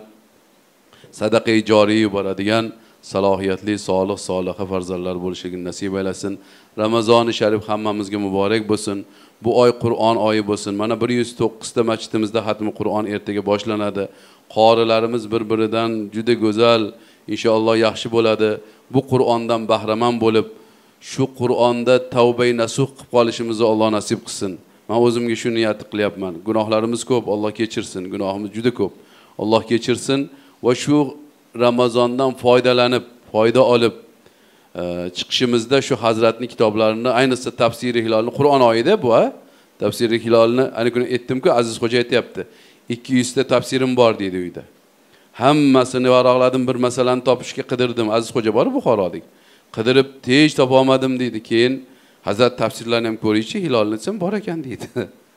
sadaqa-i joriy yuboradigan salohiyatli, solih, soliha farzandlar bo'lishini nasib aylasin. Ramazoni sharif hammamizga muborak bo'lsin. Bu oy Qur'on oyi bo'lsin. Mana bir yuz to'qqiz ta masjidimizda xatmi Qur'on ertaga boshlanadi. Qorilarimiz bir-biridan juda go'zal, inshaalloh yaxshi bo'ladi. Bu Qur'ondan bahramand bo'lib, shu Qur'onda tavba-i nasuh qilib qolishimizni Alloh nasib qilsin. Men o'zimga shu niyatni qilyapman. Gunohlarimiz ko'p, Alloh kechirsin. Gunohimiz juda ko'p. Alloh kechirsin va shu Ramazondan foydalanib, foyda olib chiqishimizda shu hazratning kitoblarini, ayniqsa tafsiri hilolni, Qur'on oyida bu, ha? Tafsiri hilolni ana kuni aytdim-ku, Aziz xo'ja aytayapti. ikki yuz ta tafsirim bor deydi uyda. Hammasini varaqladim, bir masalani topishga qidirdim. Aziz xo'ja bor Buxorodagi. Qidirib tez topa olmadim deydi. Keyin Hazrat tafsirlarini ham ko'raychi, hilolni desam bor ekan deydi.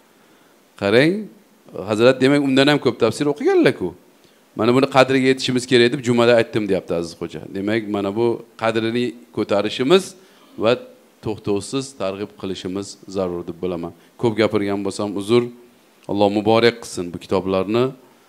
Qarang, Hazrat demak undan ham ko'p tafsir o'qiganlar-ku. Mana buni qadriga yetishimiz kerak deb jumada aytdim deyapti Aziz xo'ja. Demak, mana bu qadrini ko'tarishimiz va to'xtovsiz targ'ib qilishimiz zarur deb bilaman. Ko'p gapirgan bo'lsam uzr. Alloh muborak qilsin bu kitoblarni.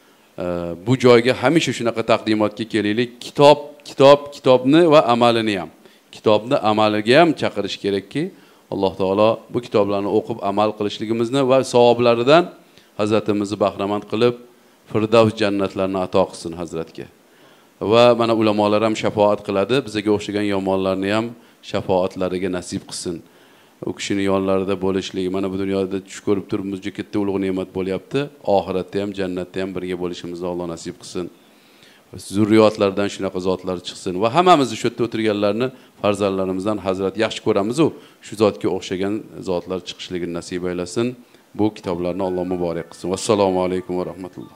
Bu joyga hamisha shunaqa taqdimotga kelaylik. Kitob, kitob, kitobni va amalini ham. Kitobni amaliga ham chaqirish kerakki, Alloh taolo bu kitoblarni o'qib amal qilishligimizni va savoblaridan hazratimizni bahramand qilib, Firdavs jannatlarini ato qilsin hazratga. Va mana ulamolar ham shafaat qiladi, bizga o'xshagan yomonlarni ham shafoatlariga nasib qilsin. U kishining yonlarida bo'lishlik, mana bu dunyoda tush ko'rib turibmiz, juda katta ulug' ne'mat bo'lyapti. Oxiratda ham, jannatda ham birga bo'lishimizni Alloh nasib qilsin. Zurriyotlardan shunaqa zotlar chiqsin va hammamiz shu yerda o'tirganlarni farzandlarimizdan hazrat yaxshi ko'ramiz-ku, shu zotga o'xshagan zotlar chiqishligini nasib aylasin. Bu kitoblarni Alloh muborak qilsin. Assalomu alaykum va rahmatulloh.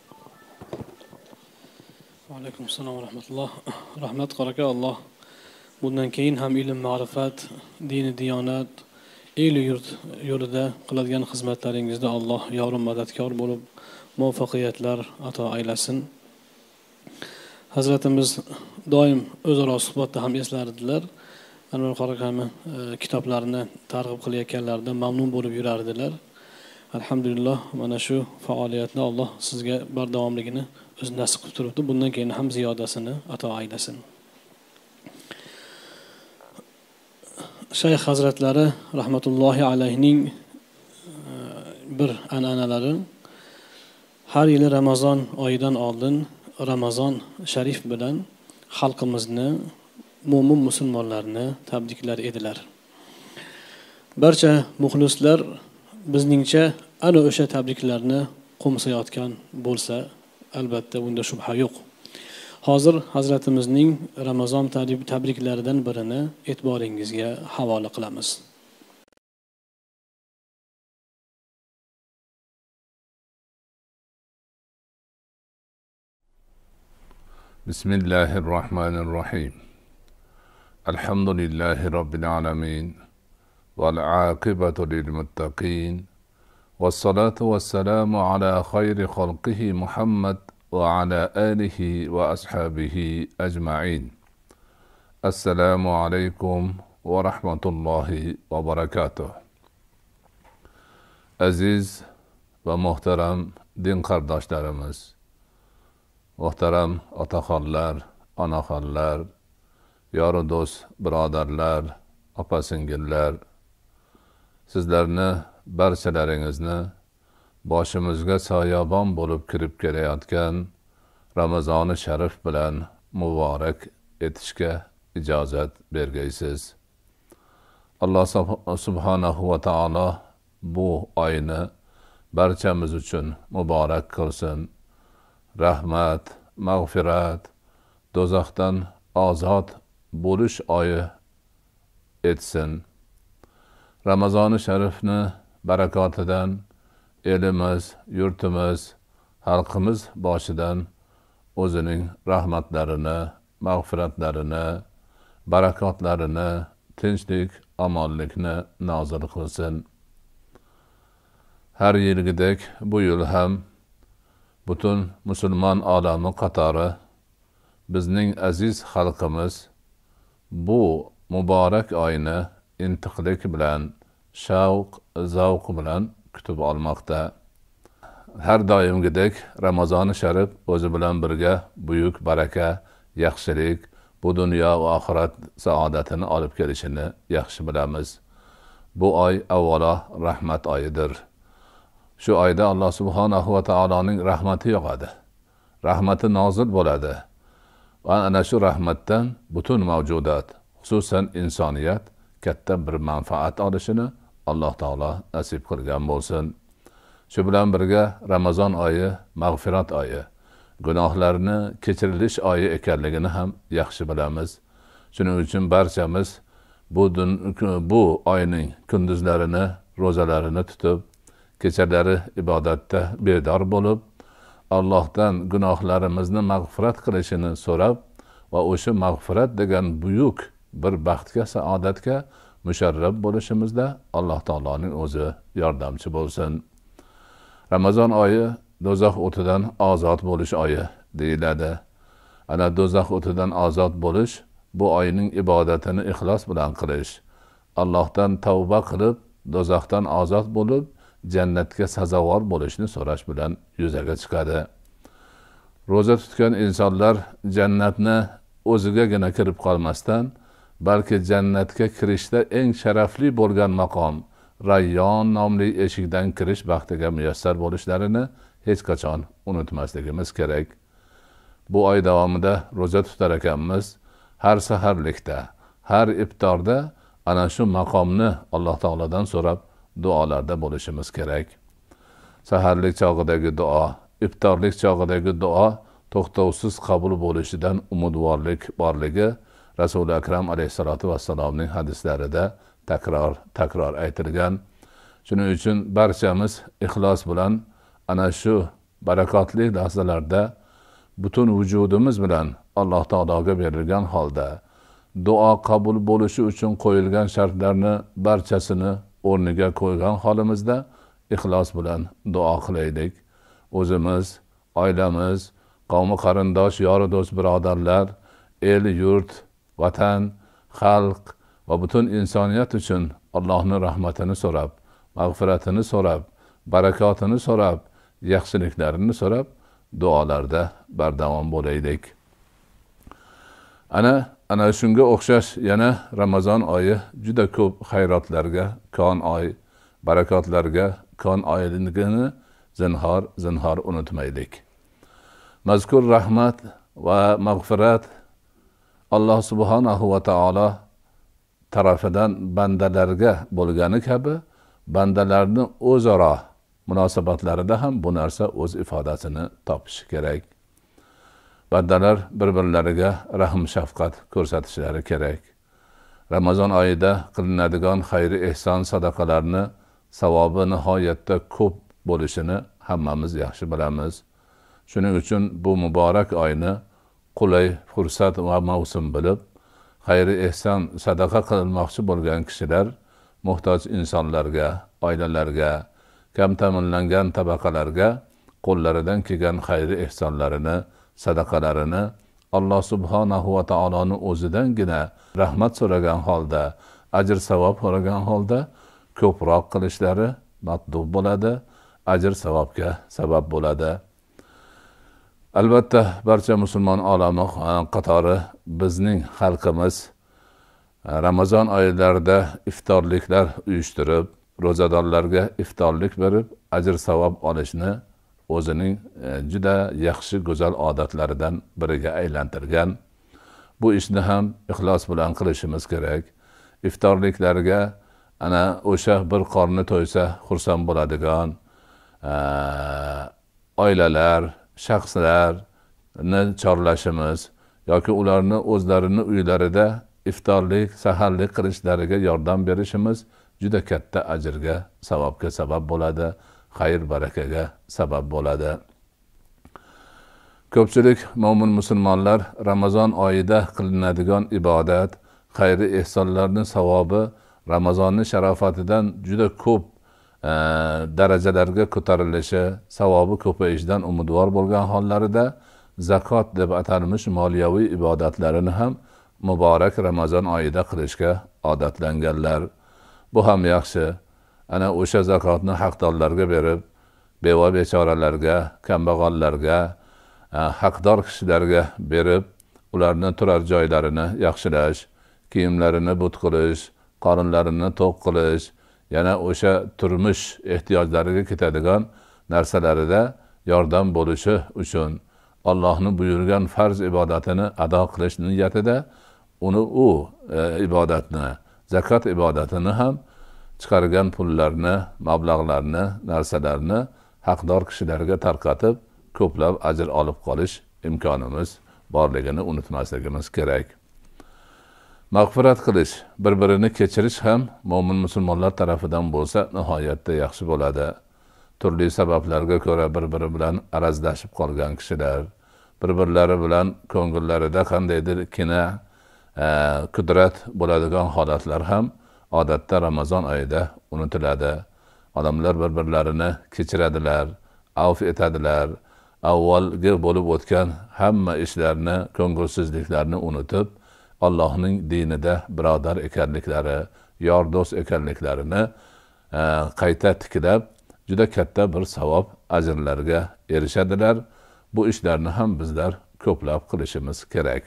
Va alaykum assalom va rahmatulloh. Rahmat qora aka, Alloh bundan keyin ham ilm, ma'rifat, dini, diyonat, el yurt yo'lida qiladigan xizmatlaringizda Alloh yorim madadkor bo'lib muvaffaqiyatlar ato aylasin. Hazratimiz doim o'zaro suhbatda ham eslardilar. Anvar Qorakamni kitoblarini targ'ib qilayotganlarida mamnun bo'lib yurardilar. Alhamdulillah, mana shu faoliyatni Alloh sizga bardavomligini o'zi nasib qilib turibdi. Bundan keyin ham ziyodasini ato aylasin. Shayx hazratlari rahmatullohi alayhining bir an'analari har yili Ramazon oyidan oldin Ramazon sharif bilan xalqimizni, mo'min musulmonlarni tabriklar edilar. Barcha muxlislar bizningcha ana o'sha tabriklarni qo'msayotgan bo'lsa, albatta bunda shubha yo'q. Hozir hazratimizning Ramazon tabriklaridan birini e'tiboringizga havola qilamiz. Bismillahirrahmanirrahim. Alhamdulillahi rabbil alamin. Wal aqibatu lil muttaqin. Wassalatu wassalamu ala khayri khalqihi Muhammad wa ala alihi wa ashabihi ajma'in. Assalamu alaykum wa rahmatullahi wa barakatuh. Aziz va muhtaram din qardoshlarimiz, muhtaram otaxonlar, onaxonlar, yoru do'st birodarlar, opa-singillar, sizlarni barchalaringizni boshimizga soyabon bo'lib kirib kelayotgan Ramazoni sharif bilan muborak etishga ijozat bergaysiz. Alloh subhanahu va taolo bu oyni barchamiz uchun muborak qilsin. Rahmat, mag'firat, do'zaxdan ozod bo'lish oyi etsin. Ramazoni sharifni barakotidan elimiz, yurtimiz, xalqimiz boshidan o'zining rahmatlarini, mag'firatlarini, barakotlarini, tinchlik, omonlikni nozil qilsin. Har yilgidek bu yil ham butun musulmon olami qatori bizning aziz xalqimiz bu muborak oyni intiqlik bilan, shavq, zavq bilan kutib olmoqda. Har doimgidek Ramazoni sharif o'zi bilan birga buyuk baraka, yaxshilik, bu dunyo va oxirat saodatini olib kelishini yaxshi bilamiz. Bu oy avvalo rahmat oyidir. Shu oyda Alloh subhanahu va taoloning rahmati yog'adi. Rahmati nozil bo'ladi. Va ana shu rahmatdan butun mavjudot, xususan insoniyat katta bir manfaat olishini Alloh taolo nasib qilgan bo'lsin. Shu bilan birga Ramazon oyi mag'firat oyi, gunohlarni kechirilish oyi ekanligini ham yaxshi bilamiz. Shuning uchun barchamiz bu bu oyning kunduzlarini, ro'zalarini tutib, kechalari ibodatda bedor bo'lib, Allohdan gunohlarimizni mag'firat qilishini so'rab va o'sha mag'firat degan buyuk bir baxtga, saodatga musharraf bo'lishimizda Alloh taoloning o'zi yordamchi bo'lsin. Ramazon oyi do'zax o'tidan ozod bo'lish oyi deyiladi. Ana do'zax o'tidan ozod bo'lish bu oyning ibodatini ixlos bilan qilish, Allohdan tavba qilib, do'zaxdan ozod bo'lib, jannatga sazovor bo'lishni so'rash bilan yuzaga chiqadi. Ro'za tutgan insonlar jannatni o'zigagina kirib qolmasdan, balki jannatga kirishda eng sharafli bo'lgan maqom Rayyon nomli eshikdan kirish baxtiga muyassar bo'lishlarini hech qachon unutmasligimiz kerak. Bu oy davomida ro'za tutar ekanmiz. Har saharlikda, har iftorda ana shu maqomni Alloh taoladan so'rab duolarda bo'lishimiz kerak. Saharlik chog'idagi duo, iftorlik chog'idagi duo to'xtovsiz qabul bo'lishidan umidvorlik borligi Rasuli akram alayhisolatu vassalomning hadislarida takror takror aytilgan. Shuning uchun barchamiz ixlos bilan ana shu barakotli lahzalarda butun vujudimiz bilan Alloh taologa berilgan holda duo qabul bo'lishi uchun qo'yilgan shartlarni barchasini o'rniga qo'ygan holimizda ixlos bilan duo qilaylik. O'zimiz, oilamiz, qavmi qarindosh, yor do'st birodarlar, el, yurt, vatan, xalq va butun insoniyat uchun Allohning rahmatini so'rab, mag'firatini so'rab, barakotini so'rab, yaxshiliklarini so'rab duolarda bardavom bo'laylik. Ana ana shunga o'xshash yana Ramazon oyi juda ko'p xayrotlarga kon oy, barakotlarga kon oyligini zinhor zinhor unutmaylik. Mazkur rahmat va mag'firat Alloh subhanahu va taolo tarafidan bandalarga bo'lgani kabi bandalarning o'zaro munosabatlarida ham bu narsa o'z ifodasini topishi kerak. Bandalar bir-birlariga rahm shafqat ko'rsatishlari kerak. Ramazon oyida qilinadigan xayri ehson sadaqalarni savobi nihoyatda ko'p bo'lishini hammamiz yaxshi bilamiz. Shuning uchun bu muborak oyni qulay fursat va mavsum bilib, xayri ehson sadaqa qilmoqchi bo'lgan kishilar muhtoj insonlarga, oilalarga, kam ta'minlangan tabaqalarga qo'llaridan kelgan xayri ehsonlarini, sadaqalarini Alloh subhanahu va taoloning o'zidangina rahmat so'ragan holda, ajr savob so'ragan holda ko'proq qilishlari matdub bo'ladi, ajr savobga sabab bo'ladi. Albatta barcha musulmon olami qatori bizning xalqimiz Ramazon oylarida iftorliklar uyushtirib, ro'zadorlarga iftorlik berib, ajr savob olishni o'zining juda yaxshi go'zal odatlaridan biriga aylantirgan. Bu ishni ham ixlos bilan qilishimiz kerak. Iftorliklarga ana o'sha bir qorni to'ysa xursand bo'ladigan oilalar, shaxslarni chorlashimiz yoki ularni o'zlarini uylarida iftorlik, saharlik qilishlariga yordam berishimiz juda katta ajrga, savobga sabab bo'ladi, xayr barakaga sabab bo'ladi. Ko'pchilik mo'min musulmonlar Ramazon oyida qilinadigan ibodat, xayri ehsonlarning savobi Ramazonning sharofatidan juda ko'p e, darajalarga ko'tarilishi, savobi ko'payishidan umidvor bo'lgan hollarida zakot deb atalmish moliyaviy ibodatlarini ham muborak Ramazon oyida qilishga odatlanganlar. Bu ham yaxshi. Ana o'sha zakotni haqdorlarga berib, beva bechoralarga, kambag'allarga, haqdor kishilarga berib, ularni turar joylarini yaxshilash, kiyimlarini but qilish, qorinlarini to'q qilish, yana o'sha turmush ehtiyojlariga ketadigan narsalarida yordam bo'lishi uchun Allohning buyurgan farz ibodatini ado qilish niyatida uni u e, ibodatni, zakot ibodatini ham chiqargan pullarni, mablag'larni, narsalarni haqdor kishilarga tarqatib, ko'plab ajr olib qolish imkonimiz borligini unutmasligimiz kerak. Mag'firat qilish, bir-birini kechirish ham mo'min musulmonlar tarafidan bo'lsa nihoyatda yaxshi bo'ladi. Turli sabablarga ko'ra bir-biri bilan arazlashib qolgan kishilar, bir-birlari bilan ko'ngillarida qandaydir kina, e, qudrat bo'ladigan holatlar ham odatda Ramazon oyida unutiladi. Odamlar bir-birlarini kechiradilar, avf etadilar. Avvalgi bo'lib o'tgan hamma ishlarni, ko'ngilsizliklarni unutib, Allohning dinida birodar ekanliklari, yor do'st ekanliklarini e, qayta tiklab, juda katta bir savob, ajrlarga erishadilar. Bu ishlarni ham bizlar ko'plab qilishimiz kerak.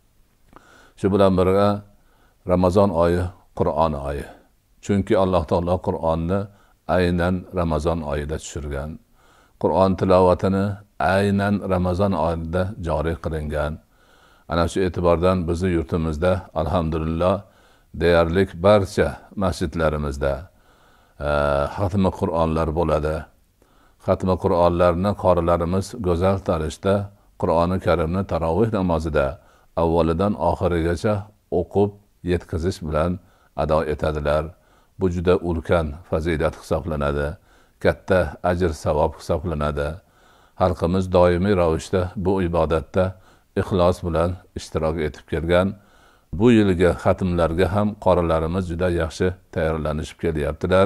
Shu bilan birga Ramazon oyi Qur'on oyi. Chunki Alloh taolo Qur'onni aynan Ramazon oyida tushirgan. Qur'on tilovatini aynan Ramazon oyida joriy qilingan. Ana shu e'tibordan bizning yurtimizda alhamdulillah deyarli barcha masjidlarimizda xatmi Qur'onlar bo'ladi. Xatmi Qur'onlarni qorilarimiz go'zal tarzda Qur'oni Karimni tarovih namozida avvalidan oxirigacha o'qib yetkazish bilan ado etadilar. Bu juda ulkan fazilat hisoblanadi, katta ajr savob hisoblanadi. Xalqimiz doimiy ravishda bu ibodatda ixlos bilan ishtirok etib kelgan. bu yilgi xatmlarga ham qorilarimiz juda yaxshi tayyorlanishib kelyaptilar.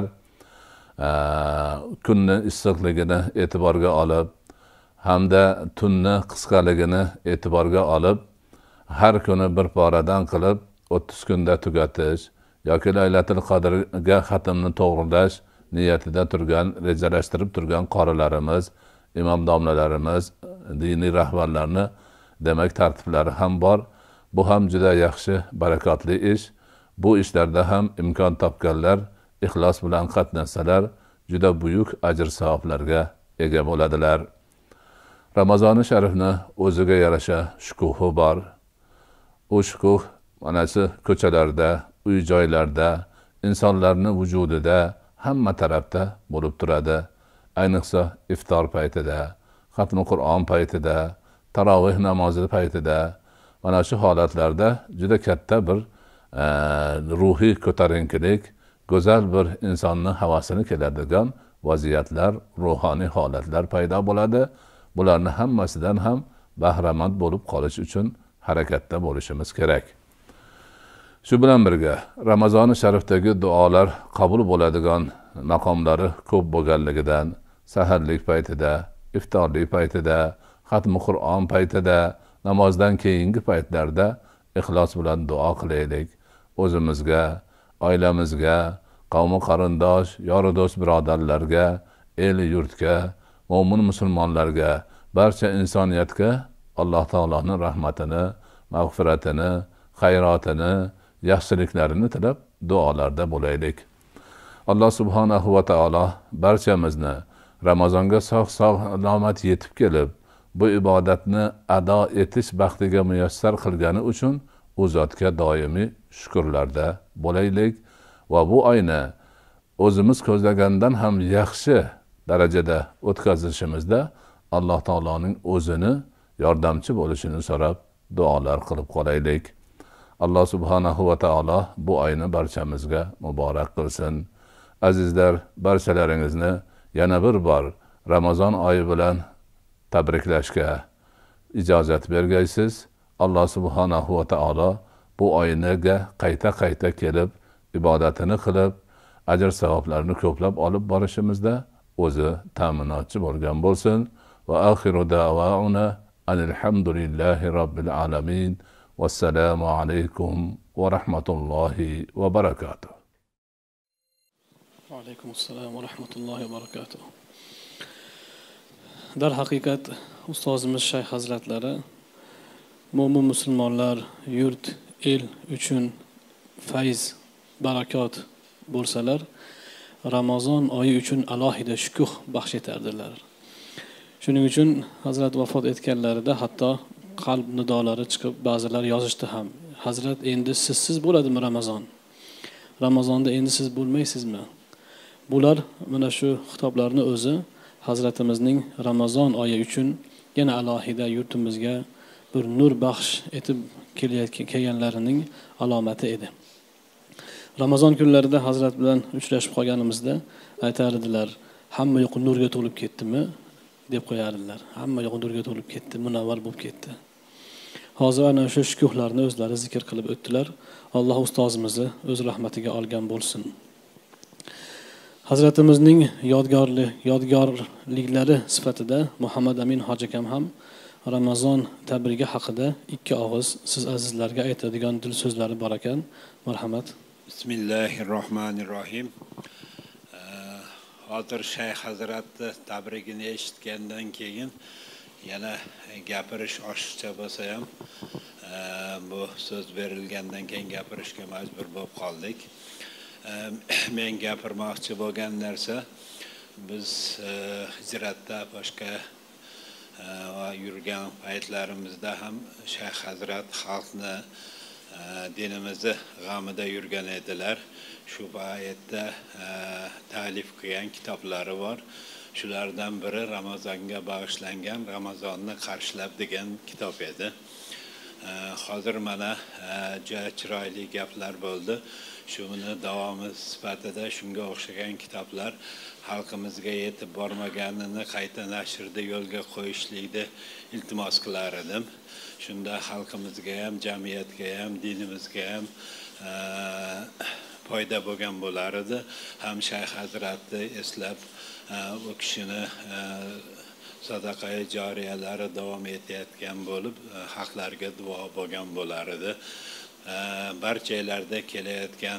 Kunni issiqligini e'tiborga olib, hamda tunni qisqaligini e'tiborga olib, har kuni bir poradan qilib o'ttiz kunda tugatish yoki Laylatul Qadrga xatmni to'g'rilash niyatida turgan, rejalashtirib turgan qorilarimiz, imom domlalarimiz, diniy rahbarlarni demak tartiblari ham bor. Bu ham juda yaxshi, barakatli ish. Bu ishlarda ham imkon topganlar ixlos bilan qatnashsalar, juda buyuk ajr savoblarga ega bo'ladilar. Ramazoni sharifni o'ziga yarasha shukuhi bor. U shukuh mana shu ko'chalarda, uy-joylarda, insonlarning vujudida hamma tarafda bo'lib turadi. Ayniqsa iftor paytida, xatmi Qur'on paytida, tarovih namozi paytida, mana shu holatlarda juda katta bir e, ruhiy ko'tarinkilik, go'zal bir insonning havasini keladigan vaziyatlar, ruhoniy holatlar paydo bo'ladi. Bularni hammasidan ham bahramand bo'lib qolish uchun harakatda bo'lishimiz kerak. Shu bilan birga Ramazoni sharifdagi duolar qabul bo'ladigan maqomlari ko'p bo'lganligidan saharlik paytida, iftorlik paytida, xatmi Qur'on paytida, namozdan keyingi paytlarda ixlos bilan duo qilaylik. O'zimizga, oilamizga, qavmi qarindosh, yori do'st birodarlarga, el yurtga, mo'min musulmonlarga, barcha insoniyatga Alloh taoloning rahmatini, mag'firatini, xayrotini, yaxshiliklarini tilab duolarda bo'laylik. Alloh subhanahu va taolo barchamizni Ramazonga sog' salomat yetib kelib, bu ibodatni ado etish baxtiga muyassar qilgani uchun u zotga doimiy shukrlarda bo'laylik va bu oyni o'zimiz ko'zlagandan ham yaxshi darajada o'tkazishimizda Alloh taoloning o'zini yordamchi bo'lishini so'rab duolar qilib qolaylik. Alloh subhanahu va taolo bu oyni barchamizga muborak qilsin. Azizlar, barchalaringizni yana bir bor Ramazon oyi bilan tabriklashga ijozat bergaysiz. Alloh subhanahu va taolo bu oyniga qayta-qayta kelib, ibodatini qilib, ajr savoblarni ko'plab olib borishimizda o'zi ta'minotchi bo'lgan bo'lsin. Va axiru da'vauna alhamdulillahi robbil alamin. Vassalamu alaykum va rahmatullohi va barakatuh. Va alaykum assalom va rahmatullohi va barakatuh. Dar haqiqat ustozimiz Shayx hazratlari mo'min musulmonlar, yurt, el uchun fayz, barakot bo'lsalar, Ramazon oyi uchun alohida shukuh baxsh etardilar. Shuning uchun Hazrat vafot etganlarida hatto qalb nidolari chiqib, ba'zilar yozishdi ham. Hazrat, endi sizsiz bo'ladimi Ramazon? Ramazonda endi siz bo'lmaysizmi? Bular mana shu xitoblarni o'zi Hazratimizning Ramazon oyi uchun yana alohida yurtimizga bir nur baxsh etib kelganlarining alomati edi. Ramazon kunlarida Hazrat bilan uchrashib qolganimizda aytardilar, hamma yo'q nurga to'lib ketdimi deb qo'yardilar. Hamma yo'q nurga to'lib ketdi, munavvar bo'lib ketdi. Hozir ana shu shukuhlarni o'zlari zikr qilib o'tdilar. Alloh ustozimizni o'z rahmatiga olgan bo'lsin. Hazratimizning yodgorli yodgorliklari sifatida Muhammad Amin hojikam ham Ramazon tabrigi haqida ikki og'iz siz azizlarga aytadigan dil so'zlari bor ekan. Marhamat. Bismillahirrohmanirrohim. Hozir Shayx hazratni tabrigini eshitgandan keyin yana gapirish oshiqcha bo'lsa ham bu so'z berilgandan keyin gapirishga majbur bo'lib qoldik. Men gapirmoqchi bo'lgan narsa, biz hijratda boshqa va yurgan paytlarimizda ham Shayx hazrat xalqni dinimizni g'amida yurgan edilar. Shu paytda ta'lif qilgan kitoblari bor. Shulardan biri Ramazonga bag'ishlangan Ramazonni qarshilab degan kitob edi. hozir mana juda chiroyli gaplar bo'ldi. Shuni davomi sifatida shunga o'xshagan kitoblar xalqimizga yetib bormaganini qayta nashrda yo'lga qo'yishlikni iltimos qilar edim. Shunda xalqimizga ham, jamiyatga ham, dinimizga ham foyda bo'lgan bo'lar edi. Ham Shayx Hazratni eslab u kishini sadaqai joriyalari davom etayotgan bo'lib, haqlarga duo bo'lgan bo'lar edi. Barchalarda kelayotgan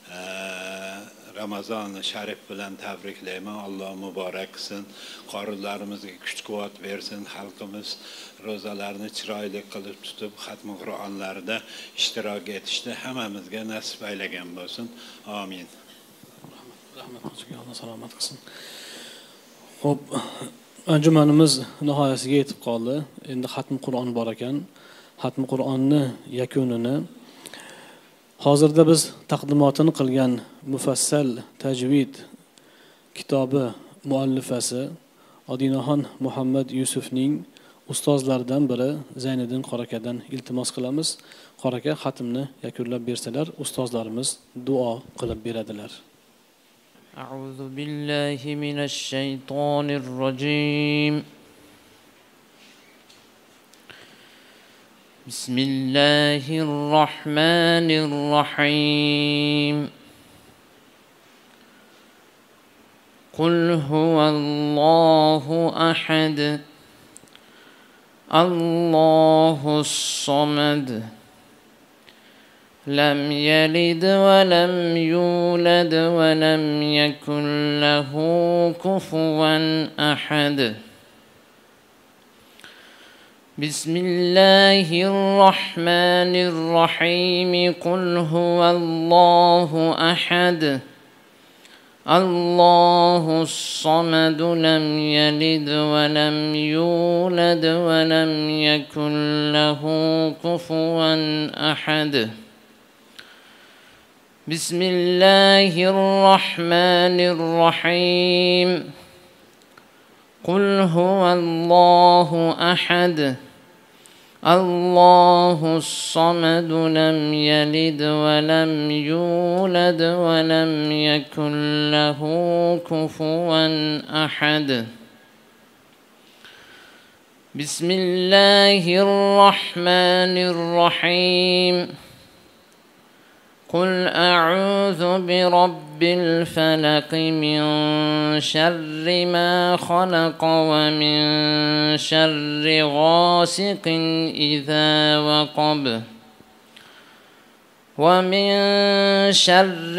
Ramazon sharif bilan tabriklayman. Alloh muborak qilsin. Qorilarimizga kuch-quvvat bersin. Xalqimiz ro'zalarni chiroyli qilib tutib, xatmi Qur'onlarda ishtirok etishni hammamizga nasib aylagan bo'lsin. Amin. Rahmat, Alloh salomat qilsin. Xo'p, anjumanimiz nihoyasiga yetib qoldi. Endi xatmi Qur'on bor ekan. Xatmi Qur'onni yakunini hozirda biz taqdimotini qilgan Mufassal tajvid kitobi muallifasi Odinaxon Muhammad Yusufning ustozlaridan biri Zayniddin Qorakadan iltimos qilamiz. Qoraka xatmni yakunlab bersalar, ustozlarimiz duo qilib beradilar. A'udhu billahi minash shaytonir rojim. بسم الله الرحمن الرحيم. قل هو الله أحد الله الصمد لم يلد ولم يولد ولم يكن له كفوا أحد. بسم الله الرحمن الرحيم. قل هو الله أحد الله الصمد لم يلد ولم يولد ولم يكن له كفوا أحد. بسم الله الرحمن الرحيم. قل هو الله أحد الله الصمد لم يلد ولم يولد ولم يكن له كفوا أحد. بسم الله الرحمن الرحيم. قل أعوذ برب الفلق من شر ما خلق ومن شر غاسق إذا وقب ومن شر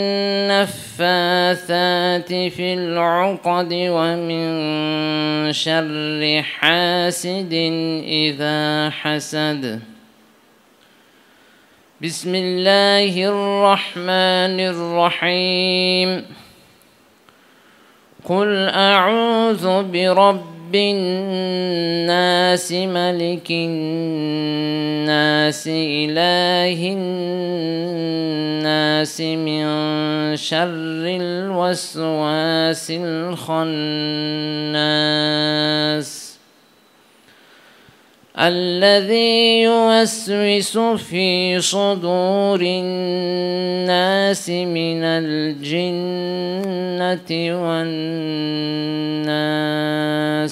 النفاثات في العقد ومن شر حاسد إذا حسد. بسم الله الرحمن الرحيم. قل أعوذ برب الناس ملك الناس إله الناس من شر الوسواس الخناس الذي يوسوس في صدور الناس من الجنة والناس.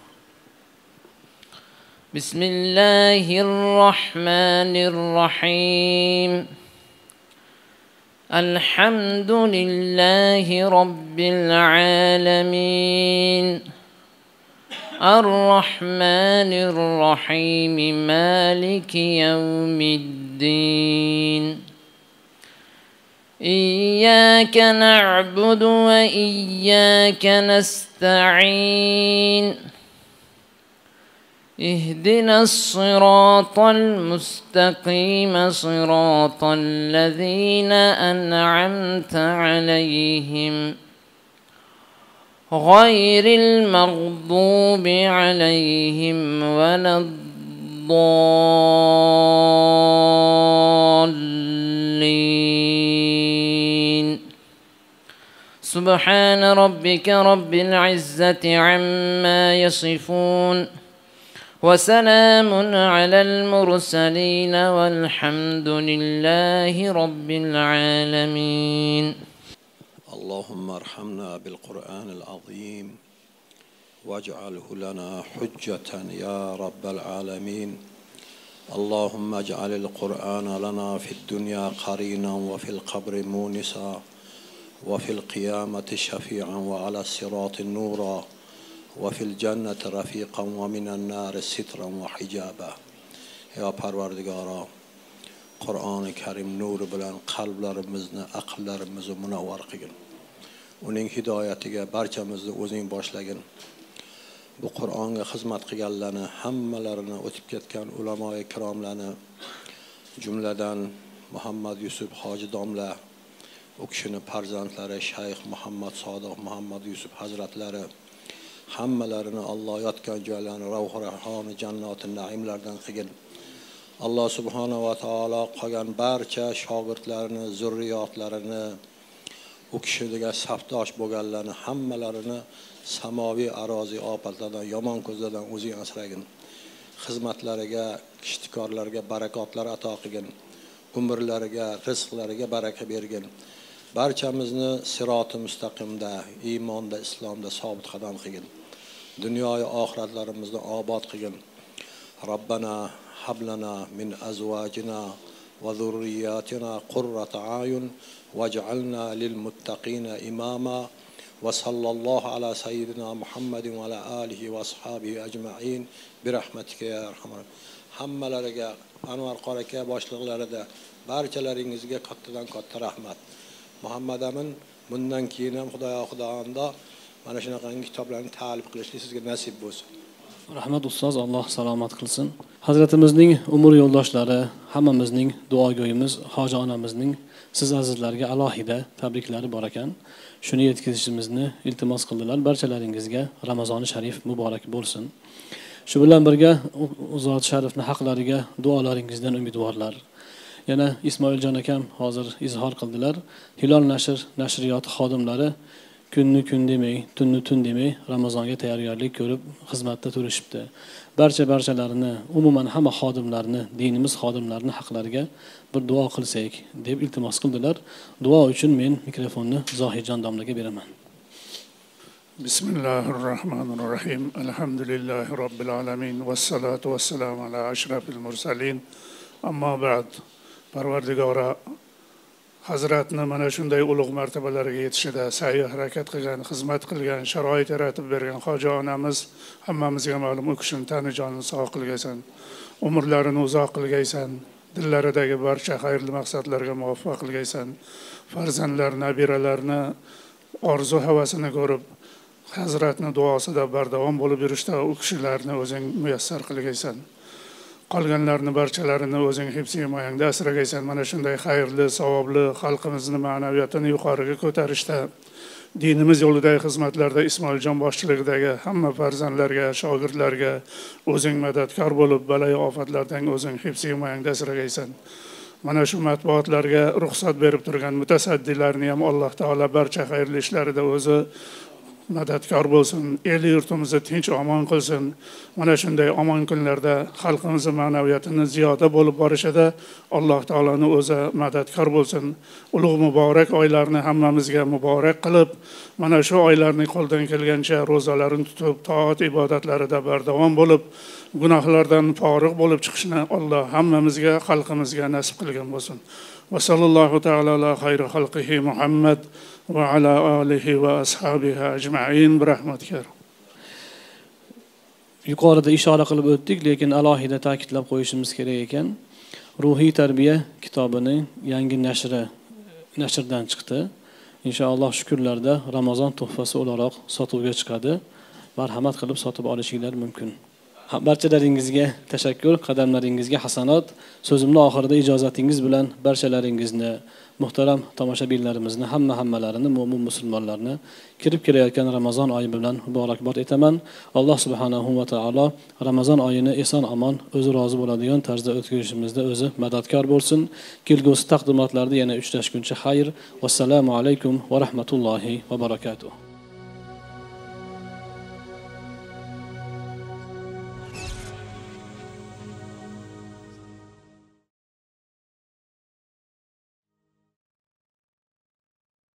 بسم الله الرحمن الرحيم. الحمد لله رب العالمين الرحمن الرحيم مالك يوم الدين. إياك نعبد وإياك نستعين. اهدنا الصراط المستقيم صراط الذين أنعمت عليهم غير المغضوب عليهم ولا الضالين. سبحان ربك رب العزة عما يصفون وسلام على المرسلين والحمد لله رب العالمين. اللهم ارحمنا بالقرآن العظيم واجعله لنا حجة يا رب العالمين. اللهم اجعل القرآن لنا في الدنيا قرينا وفي القبر مونسا وفي القيامة شفيعا وعلى الصراط نورا وفي الجنة رفيقا ومن النار سترا وحجابا. يا پروردگارا قرآن کریم نور bilan qalblarimizni, aqllarimizni munavvar qilgin. Uning hidoyatiga barchamizni o'zing boshlagin. Bu Qur'onga xizmat qilganlarni, hammalarini o'tib ketgan ulamoy ikromlarni, jumladan Muhammad Yusuf Hoji domla, u kishining farzandlari Shayx Muhammad Sodiq Muhammad Yusuf hazratlari, hammalarini Alloh yotgan joylarini ravh rayhoni jannatin naimlardan qilgin. Alloh subhanahu va taolo qolgan barcha shogirdlarini, zurriyotlarini, u kishiga safdosh bo'lganlarni hammalarini samoviy arozi ofatlardan, yomon ko'zlardan o'zing asragin. Xizmatlariga, ishtikorlarga barakotlar ato qilgin. Umrlariga, rizqlariga baraka bergin. Barchamizni siroti mustaqimda, iymonda, islomda sobit qadam qilgin. Dunyo va oxiratlarimizni obod qilgin. Robbana hablana min azwajina va zurriyatina qurrata ayun waj'alna lil muttaqina imama. Wa sallallahu ala sayyidina Muhammadin wa ala alihi wa ashabihi ajma'in bi rahmatika ya arhamar. Hammalariga, Anvar qori aka boshliqlarida barchalaringizga kattadan katta rahmat. Muhammad Amin bundan keyin ham Xudoyo xudoanda mana shunaqangi kitoblarni ta'lif qilishni sizga nasib bo'lsin. Rahmat ustoz, Alloh salomat qilsin. Hazratimizning umr yo'ldoshlari, hammamizning duogo'yimiz Hoji onamizning siz azizlarga alohida tabriklari bor ekan. Shuni yetkazishimizni iltimos qildilar. Barchalaringizga Ramazoni sharif muborak bo'lsin. Shu bilan birga Zot sharifni haqlariga duolaringizdan umidvorlar. Yana Ismoiljon akam hozir izhor qildilar. Hilol nashr nashriyoti xodimlari kunni kun demay, tunni tun demay Ramazonga tayyorgarlik ko'rib xizmatda turishibdi. Barcha barchalarini, umuman hamma xodimlarni, dinimiz xodimlarini haqlariga bir duo qilsak deb iltimos qildilar. Duo uchun men mikrofonni Zohidjon domlaga beraman. Bismillahirrahmanirrahim. Alhamdulillahi robbil alamin. Vassalatu vassalamu ala ashrafil mursalin. Amma ba'd. Parvardigora Hazratni mana shunday ulug' martabalarga yetishida sa'y harakat qilgan, xizmat qilgan, sharoit yaratib bergan Hoji onamiz hammamizga ma'lum, u kishini tani jonini sog' qilgaysan, umrlarini uzoq qilgaysan, dillaridagi barcha xayrli maqsadlarga muvaffaq qilgaysan, farzandlar, nabiralarni orzu havasini ko'rib Hazratni duosida bardavom bo'lib yurishda u kishilarni o'zing muyassar qilgaysan. Qolganlarni barchalarini o'zing hifz himoyangda asragaysan. Mana shunday xayrli, savobli xalqimizni ma'naviyatini yuqoriga ko'tarishda, dinimiz yo'lidagi xizmatlarda Ismoiljon boshchiligidagi hamma farzandlarga, shogirdlarga o'zing madadkor bo'lib, balay ofatlardan o'zing hifz himoyangda asragaysan. Mana shu matbuotlarga ruxsat berib turgan mutasaddilarni ham Alloh taolo barcha xayrli ishlarida o'zi madadkor bo'lsin, el yurtimizni tinch omon qilsin. Mana shunday omon kunlarda xalqimiz ma'naviyatini ziyoda bo'lib borishida Alloh taolaning o'zi madadkor bo'lsin. Ulug' muborak oylarni hammamizga muborak qilib, mana shu oylarning qo'ldan kelgancha ro'zalarini tutib, toat ibodatlarida bardavom bo'lib, gunohlardan forig' bo'lib chiqishni Alloh hammamizga, xalqimizga nasib qilgan bo'lsin. Va sallallohu taala ala xayri xalqihi Muhammad va ala alihi va ashabihi ajma'in bi rahmatika. Yuqorida ishora qilib o'tdik, lekin alohida ta'kidlab qo'yishimiz kerak ekan. Ruhiy tarbiya kitobining yangi nashri nashrdan chiqdi. Inshaalloh shu kunlarda Ramazon tuhfasi o'laroq sotuvga chiqadi. Marhamat qilib sotib olishinglar mumkin. Barchalaringizga tashakkur, qadamlaringizga hasanot. So'zimning oxirida ijozatingiz bilan barchalaringizni, muhtaram tomoshabinlarimizni, hamma hammalarini, mo'min musulmonlarni kirib kelayotgan Ramazon oyi bilan muborakbod etaman. Alloh subhanahu va taolo Ramazon oyini eson omon, o'zi rozi bo'ladigan tarzda o'tkazishimizda o'zi madadkor bo'lsin. Kelgusi taqdimotlarda yana uchrashguncha xayr. Vassalomu alaykum va rahmatullohi va barakatuh.